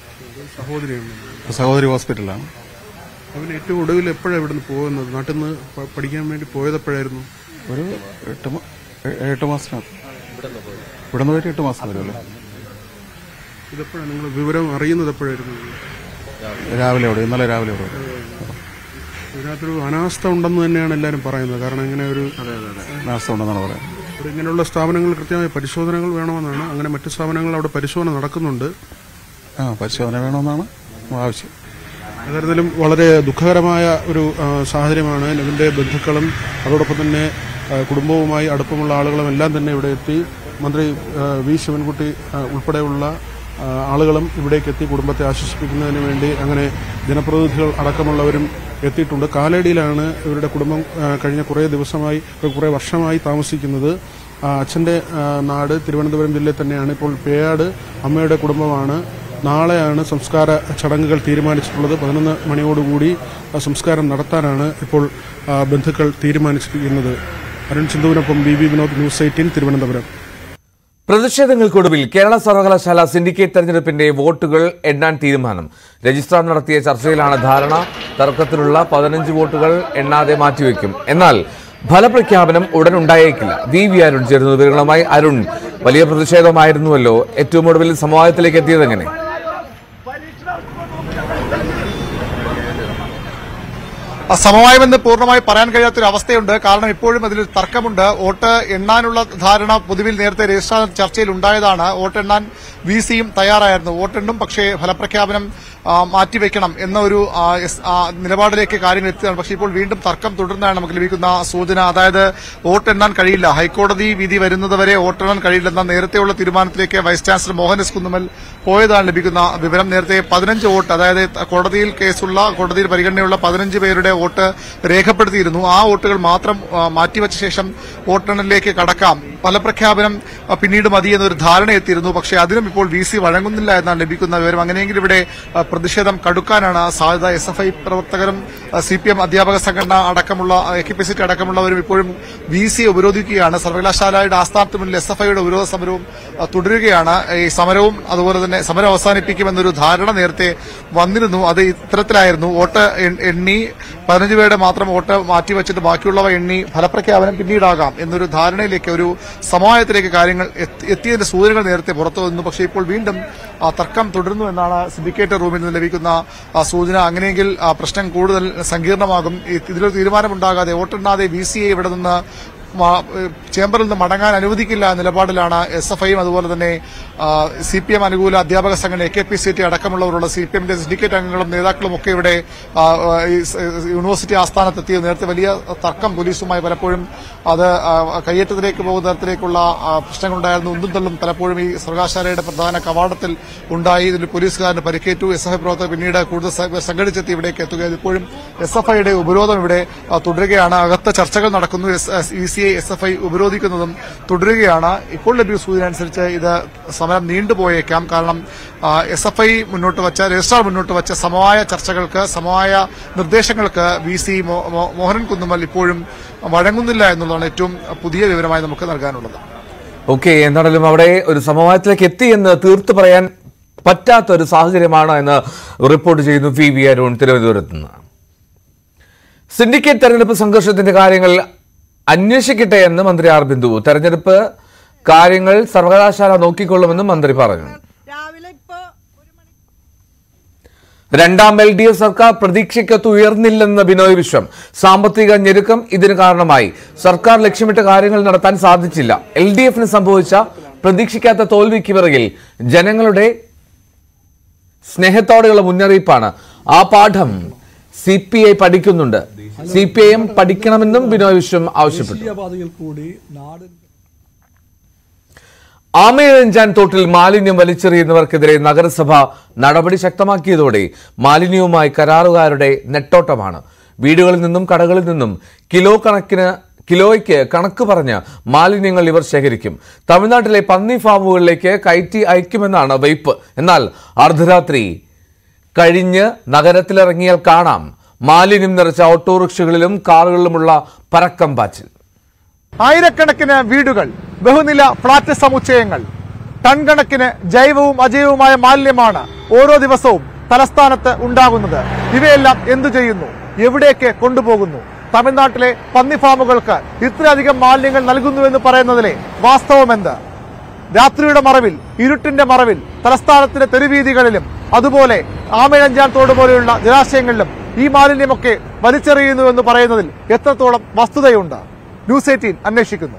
സഹോദരി ഹോസ്പിറ്റലിലാണ്. അവന് ഏറ്റവും ഒടുവിൽ എപ്പോഴാണ് ഇവിടെ നിന്ന് പോകുന്നത്? നാട്ടിൽ നിന്ന് പഠിക്കാൻ വേണ്ടി പോയത് എപ്പോഴായിരുന്നു? ഒരു 8 മാസത്തിനകത്ത്. ഇവിടെ നിന്ന് പോയിട്ട് 8 മാസം വരുമല്ലോ. ഇതെപ്പോഴാണ് നിങ്ങൾ വിവരം അറിയുന്നത്? എപ്പോഴായിരുന്നു? ഇന്നലെ രാവിലെ. ഇതിനകത്തൊരു അനാസ്ഥ ഉണ്ടെന്ന് തന്നെയാണ് എല്ലാവരും പറയുന്നത്. കാരണം ഇങ്ങനെ ഒരു അനാസ്ഥ ഉണ്ടെന്നാണ് പറയുന്നത്. ഇവിടെ ഇങ്ങനെയുള്ള സ്ഥാപനങ്ങൾ കൃത്യമായ പരിശോധനകൾ വേണമെന്നാണ്. അങ്ങനെ മറ്റു സ്ഥാപനങ്ങൾ അവിടെ പരിശോധന നടക്കുന്നുണ്ട്. പരിശോധന വേണമെന്നാണ് ആവശ്യം. അത്തരത്തിലും വളരെ ദുഃഖകരമായ ഒരു സാഹചര്യമാണ്. നെവിന്റെ ബന്ധുക്കളും അതോടൊപ്പം തന്നെ കുടുംബവുമായി അടുപ്പമുള്ള ആളുകളും എല്ലാം തന്നെ ഇവിടെ എത്തി. മന്ത്രി വി ശിവൻകുട്ടി ഉൾപ്പെടെയുള്ള ആളുകളും ഇവിടേക്ക് എത്തി കുടുംബത്തെ ആശ്വസിപ്പിക്കുന്നതിന് വേണ്ടി. അങ്ങനെ ജനപ്രതിനിധികൾ അടക്കമുള്ളവരും എത്തിയിട്ടുണ്ട്. കാലടിയിലാണ് ഇവരുടെ കുടുംബം കഴിഞ്ഞ കുറേ വർഷമായി താമസിക്കുന്നത്. അച്ഛന്റെ നാട് തിരുവനന്തപുരം ജില്ലയിൽ തന്നെയാണ്. ഇപ്പോൾ പേയാട് അമ്മയുടെ കുടുംബമാണ്. നാളെയാണ് സംസ്കാര ചടങ്ങുകൾ തീരുമാനിച്ചിട്ടുള്ളത്. 11 മണിയോടുകൂടി സംസ്കാരം നടത്താനാണ് ഇപ്പോൾ ബന്ധുക്കൾ തീരുമാനിച്ചിരിക്കുന്നത്. അരുൺ സിന്ധുവിനൊപ്പം BB വിനോദ്, ന്യൂസ് 18 തിരുവനന്തപുരം. പ്രതിഷേധങ്ങൾക്കൊടുവിൽ കേരള സർവകലാശാല സിൻഡിക്കേറ്റ് തെരഞ്ഞെടുപ്പിന്റെ വോട്ടുകൾ എണ്ണാൻ തീരുമാനം. രജിസ്ട്രാർ നടത്തിയ ചർച്ചയിലാണ് ധാരണ. തർക്കത്തിലുള്ള 15 വോട്ടുകൾ എണ്ണാതെ മാറ്റിവെക്കും. എന്നാൽ ഫലപ്രഖ്യാപനം ഉടൻ ഉണ്ടായേക്കില്ല. VV അരുൺ ചേരുന്ന വിവരങ്ങളുമായി. അരുൺ, വലിയ പ്രതിഷേധമായിരുന്നുവല്ലോ. ഏറ്റവും ഒടുവിൽ സമവായത്തിലേക്ക് എത്തിയതെങ്ങനെ? സമവായമെന്ന് പൂർണ്ണമായി പറയാൻ കഴിയാത്തൊരു അവസ്ഥയുണ്ട്. കാരണം ഇപ്പോഴും അതിൽ തർക്കമുണ്ട്. വോട്ട് എണ്ണാനുള്ള ധാരണ പൊതുവിൽ നേരത്തെ രജിസ്ട്രാർ ചർച്ചയിൽ ഉണ്ടായതാണ്. വോട്ടെണ്ണാൻ VCയും തയ്യാറായിരുന്നു. വോട്ടെണ്ണും, പക്ഷേ ഫലപ്രഖ്യാപനം മാറ്റിവെക്കണം എന്ന ഒരു നിലപാടിലേക്ക് കാര്യങ്ങൾ എത്തിയതാണ്. പക്ഷേ ഇപ്പോൾ വീണ്ടും തർക്കം തുടർന്നാണ് നമുക്ക് ലഭിക്കുന്ന സൂചന. അതായത് വോട്ടെണ്ണാൻ കഴിയില്ല, ഹൈക്കോടതി വിധി വരുന്നതുവരെ വോട്ടെണ്ണാൻ കഴിയില്ലെന്ന നേരത്തെയുള്ള തീരുമാനത്തിലേക്ക് vice chancellor Mohan S Kunnummal പോയതാണ് ലഭിക്കുന്ന വിവരം. നേരത്തെ 15 വോട്ട്, അതായത് കോടതിയിൽ പരിഗണനയുള്ള 15 പേരുടെ വോട്ട് രേഖപ്പെടുത്തിയിരുന്നു. ആ വോട്ടുകൾ മാത്രം മാറ്റിവെച്ച ശേഷം വോട്ടെണ്ണലിലേക്ക് കടക്കാം, ഫലപ്രഖ്യാപനം പിന്നീട് മതിയെന്നൊരു ധാരണ എത്തിയിരുന്നു. പക്ഷേ അതിനും ഇപ്പോൾ VC വഴങ്ങുന്നില്ല എന്നാണ് ലഭിക്കുന്ന വിവരം. അങ്ങനെയെങ്കിൽ ഇവിടെ പ്രതിഷേധം കടുക്കാനാണ് സാധ്യത. SFI പ്രവർത്തകരും CPM അധ്യാപക സംഘടന അടക്കമുള്ള AKPCT അടക്കമുള്ളവരും ഇപ്പോഴും VC ഉപരോധിക്കുകയാണ്. സർവകലാശാലയുടെ ആസ്ഥാനത്ത് മുന്നിൽ SFIയുടെ ഉപരോധ സമരവും തുടരുകയാണ്. ഈ സമരവും അതുപോലെ തന്നെ സമരം അവസാനിപ്പിക്കുമെന്നൊരു ധാരണ നേരത്തെ വന്നിരുന്നു. അത് ഇത്തരത്തിലായിരുന്നു. വോട്ട് എണ്ണി 15 പേരുടെ മാത്രം വോട്ട് മാറ്റിവെച്ചിട്ട് ബാക്കിയുള്ളവ എണ്ണി ഫലപ്രഖ്യാപനം പിന്നീടാകാം എന്നൊരു ധാരണയിലേക്ക്, ഒരു സമവായത്തിലേക്ക് കാര്യങ്ങൾ എത്തിയതിന്റെ സൂചനകൾ നേരത്തെ പുറത്തു വന്നു. പക്ഷേ ഇപ്പോൾ വീണ്ടും തർക്കം തുടരുന്നു എന്നാണ് സിൻഡിക്കേറ്റ് റൂമിൽ നിന്ന് ലഭിക്കുന്ന സൂചന. അങ്ങനെയെങ്കിൽ പ്രശ്നം കൂടുതൽ സങ്കീർണമാകും. ഇതിലൊരു തീരുമാനമുണ്ടാകാതെ വോട്ടെണ്ണാതെ VCയെ ഇവിടെ നിന്ന് ചേംബറിൽ നിന്ന് മടങ്ങാൻ അനുവദിക്കില്ല എന്ന നിലപാടിലാണ് SFIയും അതുപോലെ തന്നെ CPM അനുകൂല അധ്യാപക സംഘടന AKPCT അടക്കമുള്ളവരുള്ള CPMന്റെ സിൻഡിക്കേറ്റ് അംഗങ്ങളും നേതാക്കളും ഒക്കെ ഇവിടെ യൂണിവേഴ്സിറ്റി ആസ്ഥാനത്തെത്തിയ നേരത്തെ വലിയ തർക്കം പോലീസുമായി പലപ്പോഴും അത് കയ്യേറ്റത്തിലേക്ക് പോകുന്ന തരത്തിലേക്കുള്ള പ്രശ്നങ്ങളുണ്ടായിരുന്നു. ഒന്നും തള്ളും പലപ്പോഴും ഈ സർവകലാശാലയുടെ പ്രധാന കവാടത്തിൽ ഉണ്ടായി. ഇതിൽ പോലീസുകാരന് പരിക്കേറ്റു. SFI പ്രവർത്തകർ പിന്നീട് കൂടുതൽ സംഘടിച്ചെത്തി ഇവിടേക്ക് എത്തുകയാണ്. ഇപ്പോഴും SFIയുടെ ഉപരോധം ഇവിടെ തുടരുകയാണ്. അകത്ത് ചർച്ചകൾ നടക്കുന്നു. VCയെ SFI ഉപരോധിക്കുന്നതും തുടരുകയാണ്. ഇപ്പോൾ ലഭിക്കുന്ന സൂചന അനുസരിച്ച് ഇത് സമരം നീണ്ടുപോയേക്കാം. കാരണം SFI രജിസ്ട്രാർ മുന്നോട്ട് വച്ച സമവായ ചർച്ചകൾക്ക്, സമവായ നിർദ്ദേശങ്ങൾക്ക് VC മോഹനൻ കുന്നുമ്മൽ ഇപ്പോഴും വഴങ്ങുന്നില്ല എന്നുള്ളതാണ് ഏറ്റവും പുതിയ വിവരമായി നമുക്ക് നൽകാനുള്ളത്. ഓക്കെ, എന്താണെങ്കിലും അവിടെ ഒരു സമവായത്തിലേക്ക് എത്തി എന്ന് തീർത്തു പറയാൻ പറ്റാത്തൊരു സാഹചര്യമാണ് എന്ന് റിപ്പോർട്ട് ചെയ്യുന്നു VV അരുൺ തിരുവനന്തപുരത്ത് നിന്ന്. സിൻഡിക്കേറ്റ് തെരഞ്ഞെടുപ്പ് സംഘർഷത്തിന്റെ കാര്യങ്ങൾ അന്വേഷിക്കട്ടെ എന്ന് മന്ത്രി ആർ ബിന്ദു. തെരഞ്ഞെടുപ്പ് കാര്യങ്ങൾ സർവകലാശാല നോക്കിക്കൊള്ളുമെന്നും മന്ത്രി പറഞ്ഞു. രണ്ടാം LDF സർക്കാർ പ്രതീക്ഷയ്ക്കൊത്ത് ഉയർന്നില്ലെന്ന് ബിനോയ് വിശ്വം. സാമ്പത്തിക ഞെരുക്കം ഇതിന് കാരണമായി. സർക്കാർ ലക്ഷ്യമിട്ട കാര്യങ്ങൾ നടത്താൻ സാധിച്ചില്ല. LDFന് സംഭവിച്ച പ്രതീക്ഷിക്കാത്ത തോൽവിക്ക് പിറകിൽ ജനങ്ങളുടെ സ്നേഹത്തോടെയുള്ള മുന്നറിയിപ്പാണ്. ആ പാഠം CPI പഠിക്കുന്നുണ്ട്. CPIM പഠിക്കണമെന്നും ബിനോയ് വിശ്വം ആവശ്യപ്പെട്ടു. ആമയിഴഞ്ചാൻ തോട്ടിൽ മാലിന്യം വലിച്ചെറിയുന്നവർക്കെതിരെ നഗരസഭ നടപടി ശക്തമാക്കിയതോടെ മാലിന്യവുമായി കരാറുകാരുടെ നെട്ടോട്ടമാണ്. വീടുകളിൽ നിന്നും കടകളിൽ നിന്നും കിലോയ്ക്ക് കണക്ക് പറഞ്ഞ് മാലിന്യങ്ങൾ ഇവർ ശേഖരിക്കും. തമിഴ്നാട്ടിലെ പന്നി ഫാമുകളിലേക്ക് കയറ്റി അയക്കുമെന്നാണ് വയ്പ്. എന്നാൽ അർദ്ധരാത്രി കഴിഞ്ഞ് നഗരത്തിലിറങ്ങിയാൽ കാണാം മാലിന്യം നിറച്ച ഓട്ടോറിക്ഷകളിലും കാറുകളിലുമുള്ള പരക്കം പാച്ചിൽ. ആയിരക്കണക്കിന് വീടുകൾ, ബഹുനില ഫ്ളാറ്റ് സമുച്ചയങ്ങൾ, ടൺ കണക്കിന് ജൈവവും അജൈവവുമായ മാലിന്യമാണ് ഓരോ ദിവസവും തലസ്ഥാനത്ത് ഉണ്ടാകുന്നത്. ഇവയെല്ലാം എന്തു ചെയ്യുന്നു? എവിടേക്ക് കൊണ്ടുപോകുന്നു? തമിഴ്നാട്ടിലെ പന്നി ഫാമുകൾക്ക് ഇത്രയധികം മാലിന്യങ്ങൾ നൽകുന്നുവെന്ന് പറയുന്നതിലെ വാസ്തവമെന്ത്? രാത്രിയുടെ മറവിൽ, ഇരുട്ടിന്റെ മറവിൽ തലസ്ഥാനത്തിന്റെ തെരുവീതികളിലും അതുപോലെ ആമയിഴഞ്ചാൻ തോട് പോലെയുള്ള ജലാശയങ്ങളിലും ഈ മാലിന്യമൊക്കെ വലിച്ചെറിയുന്നുവെന്ന് പറയുന്നതിൽ എത്രത്തോളം വസ്തുതയുണ്ട്? ന്യൂസ് 18 അന്വേഷിക്കുന്നു.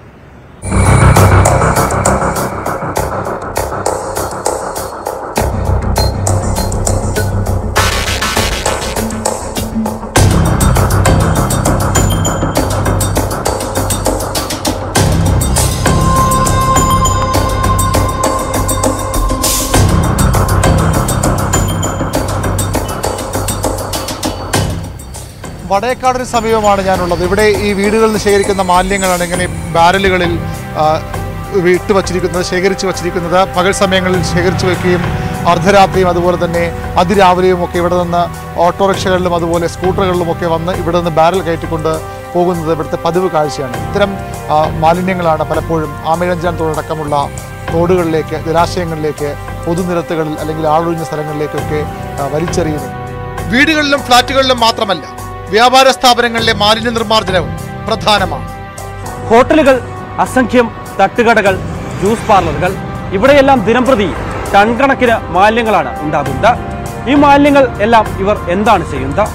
വടേക്കാടിന് സമീപമാണ് ഞാനുള്ളത്. ഇവിടെ ഈ വീടുകളിൽ നിന്ന് ശേഖരിക്കുന്ന മാലിന്യങ്ങളാണ് ഇങ്ങനെ ബാരലുകളിൽ ശേഖരിച്ചു വച്ചിരിക്കുന്നത്. പകൽ സമയങ്ങളിൽ ശേഖരിച്ചു വെക്കുകയും അർദ്ധരാത്രിയും അതുപോലെ തന്നെ അതിരാവിലെയും ഒക്കെ ഇവിടെ നിന്ന് ഓട്ടോറിക്ഷകളിലും അതുപോലെ സ്കൂട്ടറുകളിലുമൊക്കെ വന്ന് ഇവിടെ നിന്ന് ബാരൽ കയറ്റിക്കൊണ്ട് പോകുന്നത് ഇവിടുത്തെ പതിവ് കാഴ്ചയാണ്. ഇത്തരം മാലിന്യങ്ങളാണ് പലപ്പോഴും ആമയിഴഞ്ചാൻ തോടടക്കമുള്ള തോടുകളിലേക്ക്, ജലാശയങ്ങളിലേക്ക്, പൊതുനിരത്തുകളിൽ അല്ലെങ്കിൽ ആളൊഴിഞ്ഞ സ്ഥലങ്ങളിലേക്കൊക്കെ വലിച്ചെറിയുന്നത്. വീടുകളിലും ഫ്ളാറ്റുകളിലും മാത്രമല്ല, വ്യാപാര സ്ഥാപനങ്ങളിലെ മാലിന്യ നിർമ്മാർജ്ജനവും പ്രധാനമാണ്. ഹോട്ടലുകൾ, അസംഖ്യം തട്ടുകടകൾ, ജ്യൂസ് പാർലറുകൾ, ഇവിടെയെല്ലാം ദിനംപ്രതി ടൺ കണക്കിന് മാലിന്യങ്ങളാണ് ഉണ്ടാകുന്നത്. ഈ മാലിന്യങ്ങൾ എല്ലാം ഇവർ എന്താണ് ചെയ്യുന്നത്?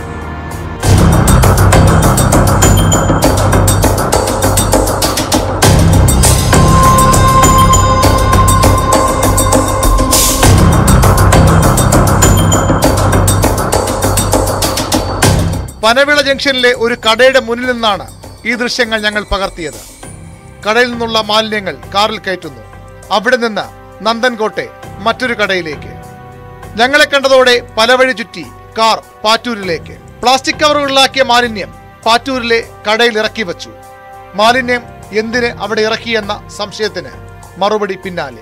പനവിള ജംഗ്ഷനിലെ ഒരു കടയുടെ മുന്നിൽ നിന്നാണ് ഈ ദൃശ്യങ്ങൾ ഞങ്ങൾ പകർത്തിയത്. കടയിൽ നിന്നുള്ള മാലിന്യങ്ങൾ കാറിൽ കയറ്റുന്നു. അവിടെ നിന്ന് നന്ദൻകോട്ടെ മറ്റൊരു കടയിലേക്ക്. ഞങ്ങളെ കണ്ടതോടെ പല വഴി ചുറ്റി കാർ പാറ്റൂരിലേക്ക്. പ്ലാസ്റ്റിക് കവറുകളിലാക്കിയ മാലിന്യം പാറ്റൂരിലെ കടയിൽ ഇറക്കി വച്ചു. മാലിന്യം എന്തിന് അവിടെ ഇറക്കിയെന്ന സംശയത്തിന് മറുപടി പിന്നാലെ.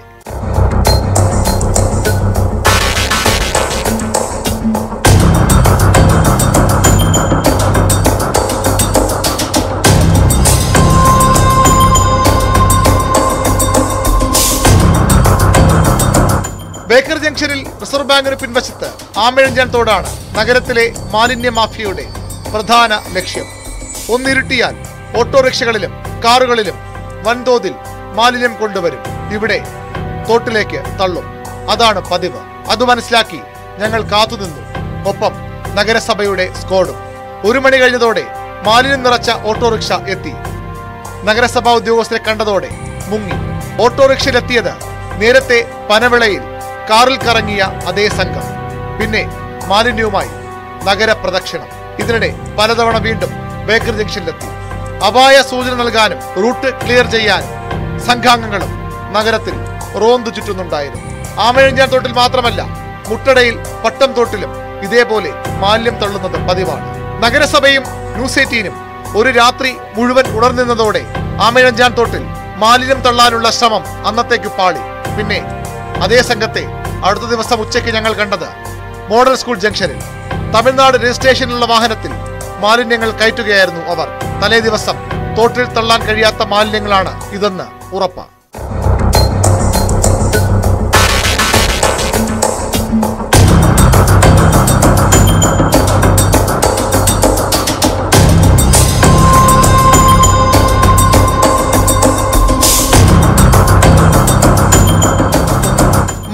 ബേക്കർ ജംഗ്ഷനിൽ റിസർവ് ബാങ്കിന് പിൻവശത്ത് ആമയിഴഞ്ചാൻ തോടാണ് നഗരത്തിലെ മാലിന്യ മാഫിയയുടെ പ്രധാന ലക്ഷ്യം. ഒന്നിരുട്ടിയാൽ ഓട്ടോറിക്ഷകളിലും കാറുകളിലും വൻതോതിൽ മാലിന്യം കൊണ്ടുവരും. ഇവിടെ തോട്ടിലേക്ക് തള്ളും. അതാണ് പതിവ്. അത് മനസ്സിലാക്കി ഞങ്ങൾ കാത്തുനിന്നു. ഒപ്പം നഗരസഭയുടെ സ്ക്വാഡും. 1 മണി കഴിഞ്ഞതോടെ മാലിന്യം നിറച്ച ഓട്ടോറിക്ഷ എത്തി. നഗരസഭാ ഉദ്യോഗസ്ഥരെ കണ്ടതോടെ മുങ്ങി. ഓട്ടോറിക്ഷയിലെത്തിയത് നേരത്തെ പനവിളയിൽ കാറിൽ കറങ്ങിയ അതേ സംഘം. പിന്നെ മാലിന്യവുമായി നഗരപ്രദക്ഷിണം. ഇതിനിടെ പലതവണ വീണ്ടും ബേക്കർ ജംഗ്ഷനിലെത്തി. അപായ സൂചന നൽകാനും റൂട്ട് ക്ലിയർ ചെയ്യാനും സംഘാംഗങ്ങളും നഗരത്തിൽ റോന്തു ചുറ്റുന്നുണ്ടായിരുന്നു. ആമയിഴഞ്ചാൻ തോട്ടിൽ മാത്രമല്ല, മുട്ടടയിൽ പട്ടം തോട്ടിലും ഇതേപോലെ മാലിന്യം തള്ളുന്നത് പതിവാണ്. നഗരസഭയും ന്യൂസ് 18 ഒരു രാത്രി മുഴുവൻ ഉണർന്നിരുന്നതോടെ ആമയിഴഞ്ചാൻ തോട്ടിൽ മാലിന്യം തള്ളാനുള്ള ശ്രമം അന്നത്തേക്ക് പാളി. പിന്നെ അതേ സംഘത്തെ അടുത്ത ദിവസം ഉച്ചയ്ക്ക് ഞങ്ങൾ കണ്ടത് മോഡൽ സ്കൂൾ ജംഗ്ഷനിൽ. തമിഴ്നാട് രജിസ്ട്രേഷനിലുള്ള വാഹനത്തിൽ മാലിന്യങ്ങൾ കയറ്റുകയായിരുന്നു അവർ. തലേ ദിവസം തോട്ടിൽ തള്ളാൻ കഴിയാത്ത മാലിന്യങ്ങളാണ് ഇതെന്ന് ഉറപ്പാണ്.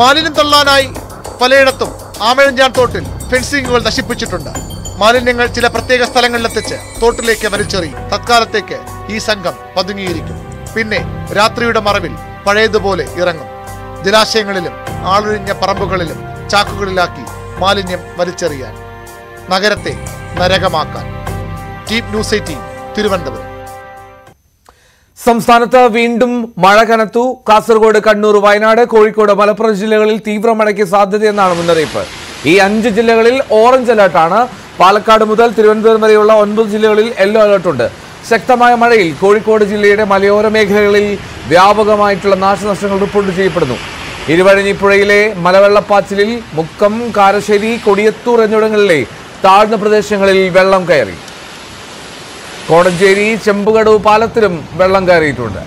മാലിന്യം തള്ളാനായി പലയിടത്തും ആമഴഞ്ചാൻ തോട്ടിൽ ഫെൻസിങ്ങുകൾ നശിപ്പിച്ചിട്ടുണ്ട്. മാലിന്യങ്ങൾ ചില പ്രത്യേക സ്ഥലങ്ങളിലെത്തിച്ച് തോട്ടിലേക്ക് വലിച്ചെറിയും. തത്കാലത്തേക്ക് ഈ സംഘം പതുങ്ങിയിരിക്കും. പിന്നെ രാത്രിയുടെ മറവിൽ പഴയതുപോലെ ഇറങ്ങും. ജലാശയങ്ങളിലും ആളൊഴിഞ്ഞ പറമ്പുകളിലും ചാക്കുകളിലാക്കി മാലിന്യം വലിച്ചെറിയാൻ, നഗരത്തെ നരകമാക്കാൻ. Team news 18 Thiruvananthapuram. സംസ്ഥാനത്ത് വീണ്ടും മഴ കനത്തു. കാസർഗോഡ്, കണ്ണൂർ, വയനാട്, കോഴിക്കോട്, മലപ്പുറം ജില്ലകളിൽ തീവ്ര മഴയ്ക്ക് സാധ്യതയെന്നാണ് മുന്നറിയിപ്പ്. ഈ 5 ജില്ലകളിൽ ഓറഞ്ച് അലർട്ടാണ്. പാലക്കാട് മുതൽ തിരുവനന്തപുരം വരെയുള്ള 9 ജില്ലകളിൽ യെല്ലോ അലർട്ടുണ്ട്. ശക്തമായ മഴയിൽ കോഴിക്കോട് ജില്ലയുടെ മലയോര മേഖലകളിൽ വ്യാപകമായിട്ടുള്ള നാശനഷ്ടങ്ങൾ റിപ്പോർട്ട് ചെയ്യപ്പെടുന്നു. ഇരുവഴിഞ്ഞിപ്പുഴയിലെ മലവെള്ളപ്പാച്ചിലിൽ മുക്കം, കാരശ്ശേരി, കൊടിയത്തൂർ എന്നിവിടങ്ങളിലെ താഴ്ന്ന പ്രദേശങ്ങളിൽ വെള്ളം കയറി. കോടഞ്ചേരി, ചെമ്പുകടവ് പാലത്തിലും വെള്ളം കയറിയിട്ടുണ്ട്.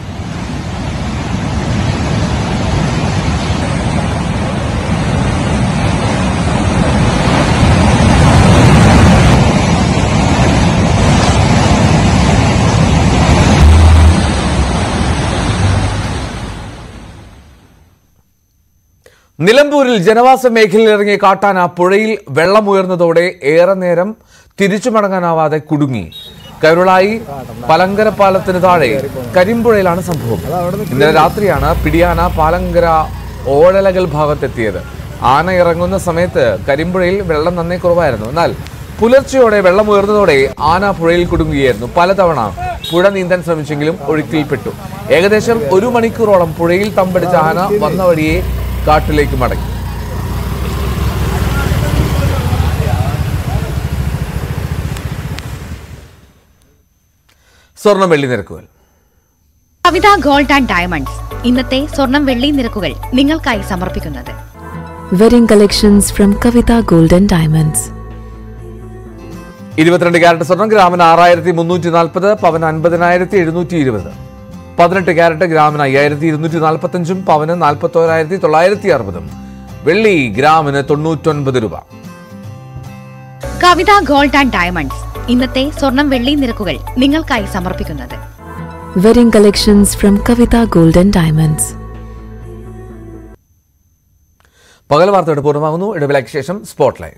നിലമ്പൂരിൽ ജനവാസ മേഖലയിൽ ഇറങ്ങിയ കാട്ടാന പുഴയിൽ വെള്ളമുയർന്നതോടെ ഏറെ നേരം തിരിച്ചു മടങ്ങാനാവാതെ കുടുങ്ങി. കരുളായി പലങ്കര പാലത്തിന് താഴെ കരിമ്പുഴയിലാണ് സംഭവം. ഇന്നലെ രാത്രിയാണ് പിടിയാന പാലങ്കര ഓടലകൽ ഭാഗത്തെത്തിയത്. ആന ഇറങ്ങുന്ന സമയത്ത് കരിമ്പുഴയിൽ വെള്ളം നന്നേ കുറവായിരുന്നു. എന്നാൽ പുലർച്ചെയോടെ വെള്ളമുയർന്നതോടെ ആന പുഴയിൽ കുടുങ്ങുകയായിരുന്നു. പലതവണ പുഴ നീന്താൻ ശ്രമിച്ചെങ്കിലും ഒഴുക്കിൽപ്പെട്ടു. ഏകദേശം 1 മണിക്കൂറോളം പുഴയിൽ തമ്പടിച്ച ആന വന്ന വഴിയെ കാട്ടിലേക്ക് മടങ്ങി. സ്വർണം വെള്ളി നിരക്കുകൾ. കവിത ഗോൾഡ് ആൻഡ് ഡയമണ്ട്സ് ഇന്നത്തെ സ്വർണം വെള്ളി നിരക്കുകൾ നിങ്ങൾക്കായി സമർപ്പിക്കുന്നത് wedding collections from Kavitha gold and diamonds. 22 carat സ്വർണം ഗ്രാമിന് 6340, പവന് 50,720. 18 ക്യാരറ്റ് ഗ്രാമിന് 5245, പവന് 41,960. വെള്ളി ഗ്രാമിന് 99 രൂപ. കവിത ഗോൾഡ് ആൻഡ് ഡയമണ്ട്സ് ഇന്നത്തെ സ്വർണം വെള്ളി നിരക്കുകൾ നിങ്ങൾക്കായി സമർപ്പിക്കുന്നത് wedding collections from Kavitha gold and diamonds. പകൽ വാർത്തയുടെ പൂർണ്ണമാകുന്നു. ഇടവേളയ്ക്ക് ശേഷം സ്പോട്ട്ലൈറ്റ്.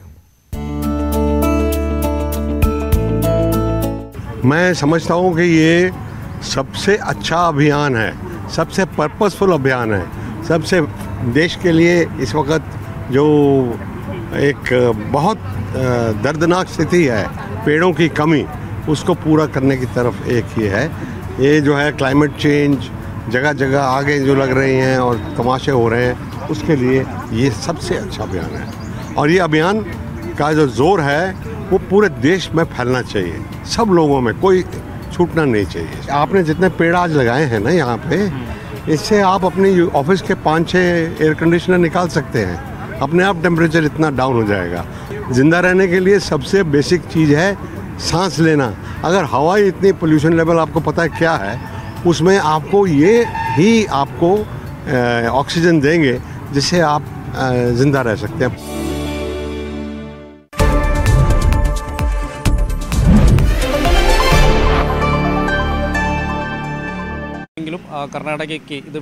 मैं समझता हूँ कि ये सबसे अच्छा अभियान है, सबसे पर्पसफुल अभियान है, सबसे देश के लिए इस वक्त जो एक बहुत दर्दनाक स्थिति है पेड़ों की कमी, उसको पूरा करने की तरफ एक ही है. ये जो है क्लाइमेट चेंज जगह जगह आगे जो लग रही हैं और तमाशे हो रहे हैं, उसके लिए ये सबसे अच्छा अभियान है. और ये अभियान का जो जोर है वो पूरे देश में फैलना चाहिए. सब लोगों में कोई छूटना नहीं चाहिए. आपने जितने पेड़ आज लगाए हैं ना यहाँ पे, इससे आप अपनी ऑफिस के 5-6 एयर कंडीशनर निकाल सकते हैं. अपने आप टेम्परेचर इतना डाउन हो जाएगा. जिंदा रहने के लिए सबसे बेसिक चीज़ है सांस लेना. अगर हवा इतनी पोल्यूशन लेवल आपको पता है क्या है, उसमें आपको ये ही आपको ऑक्सीजन देंगे जिससे आप जिंदा रह सकते हैं. കർണാടകയ്ക്ക് ഇത്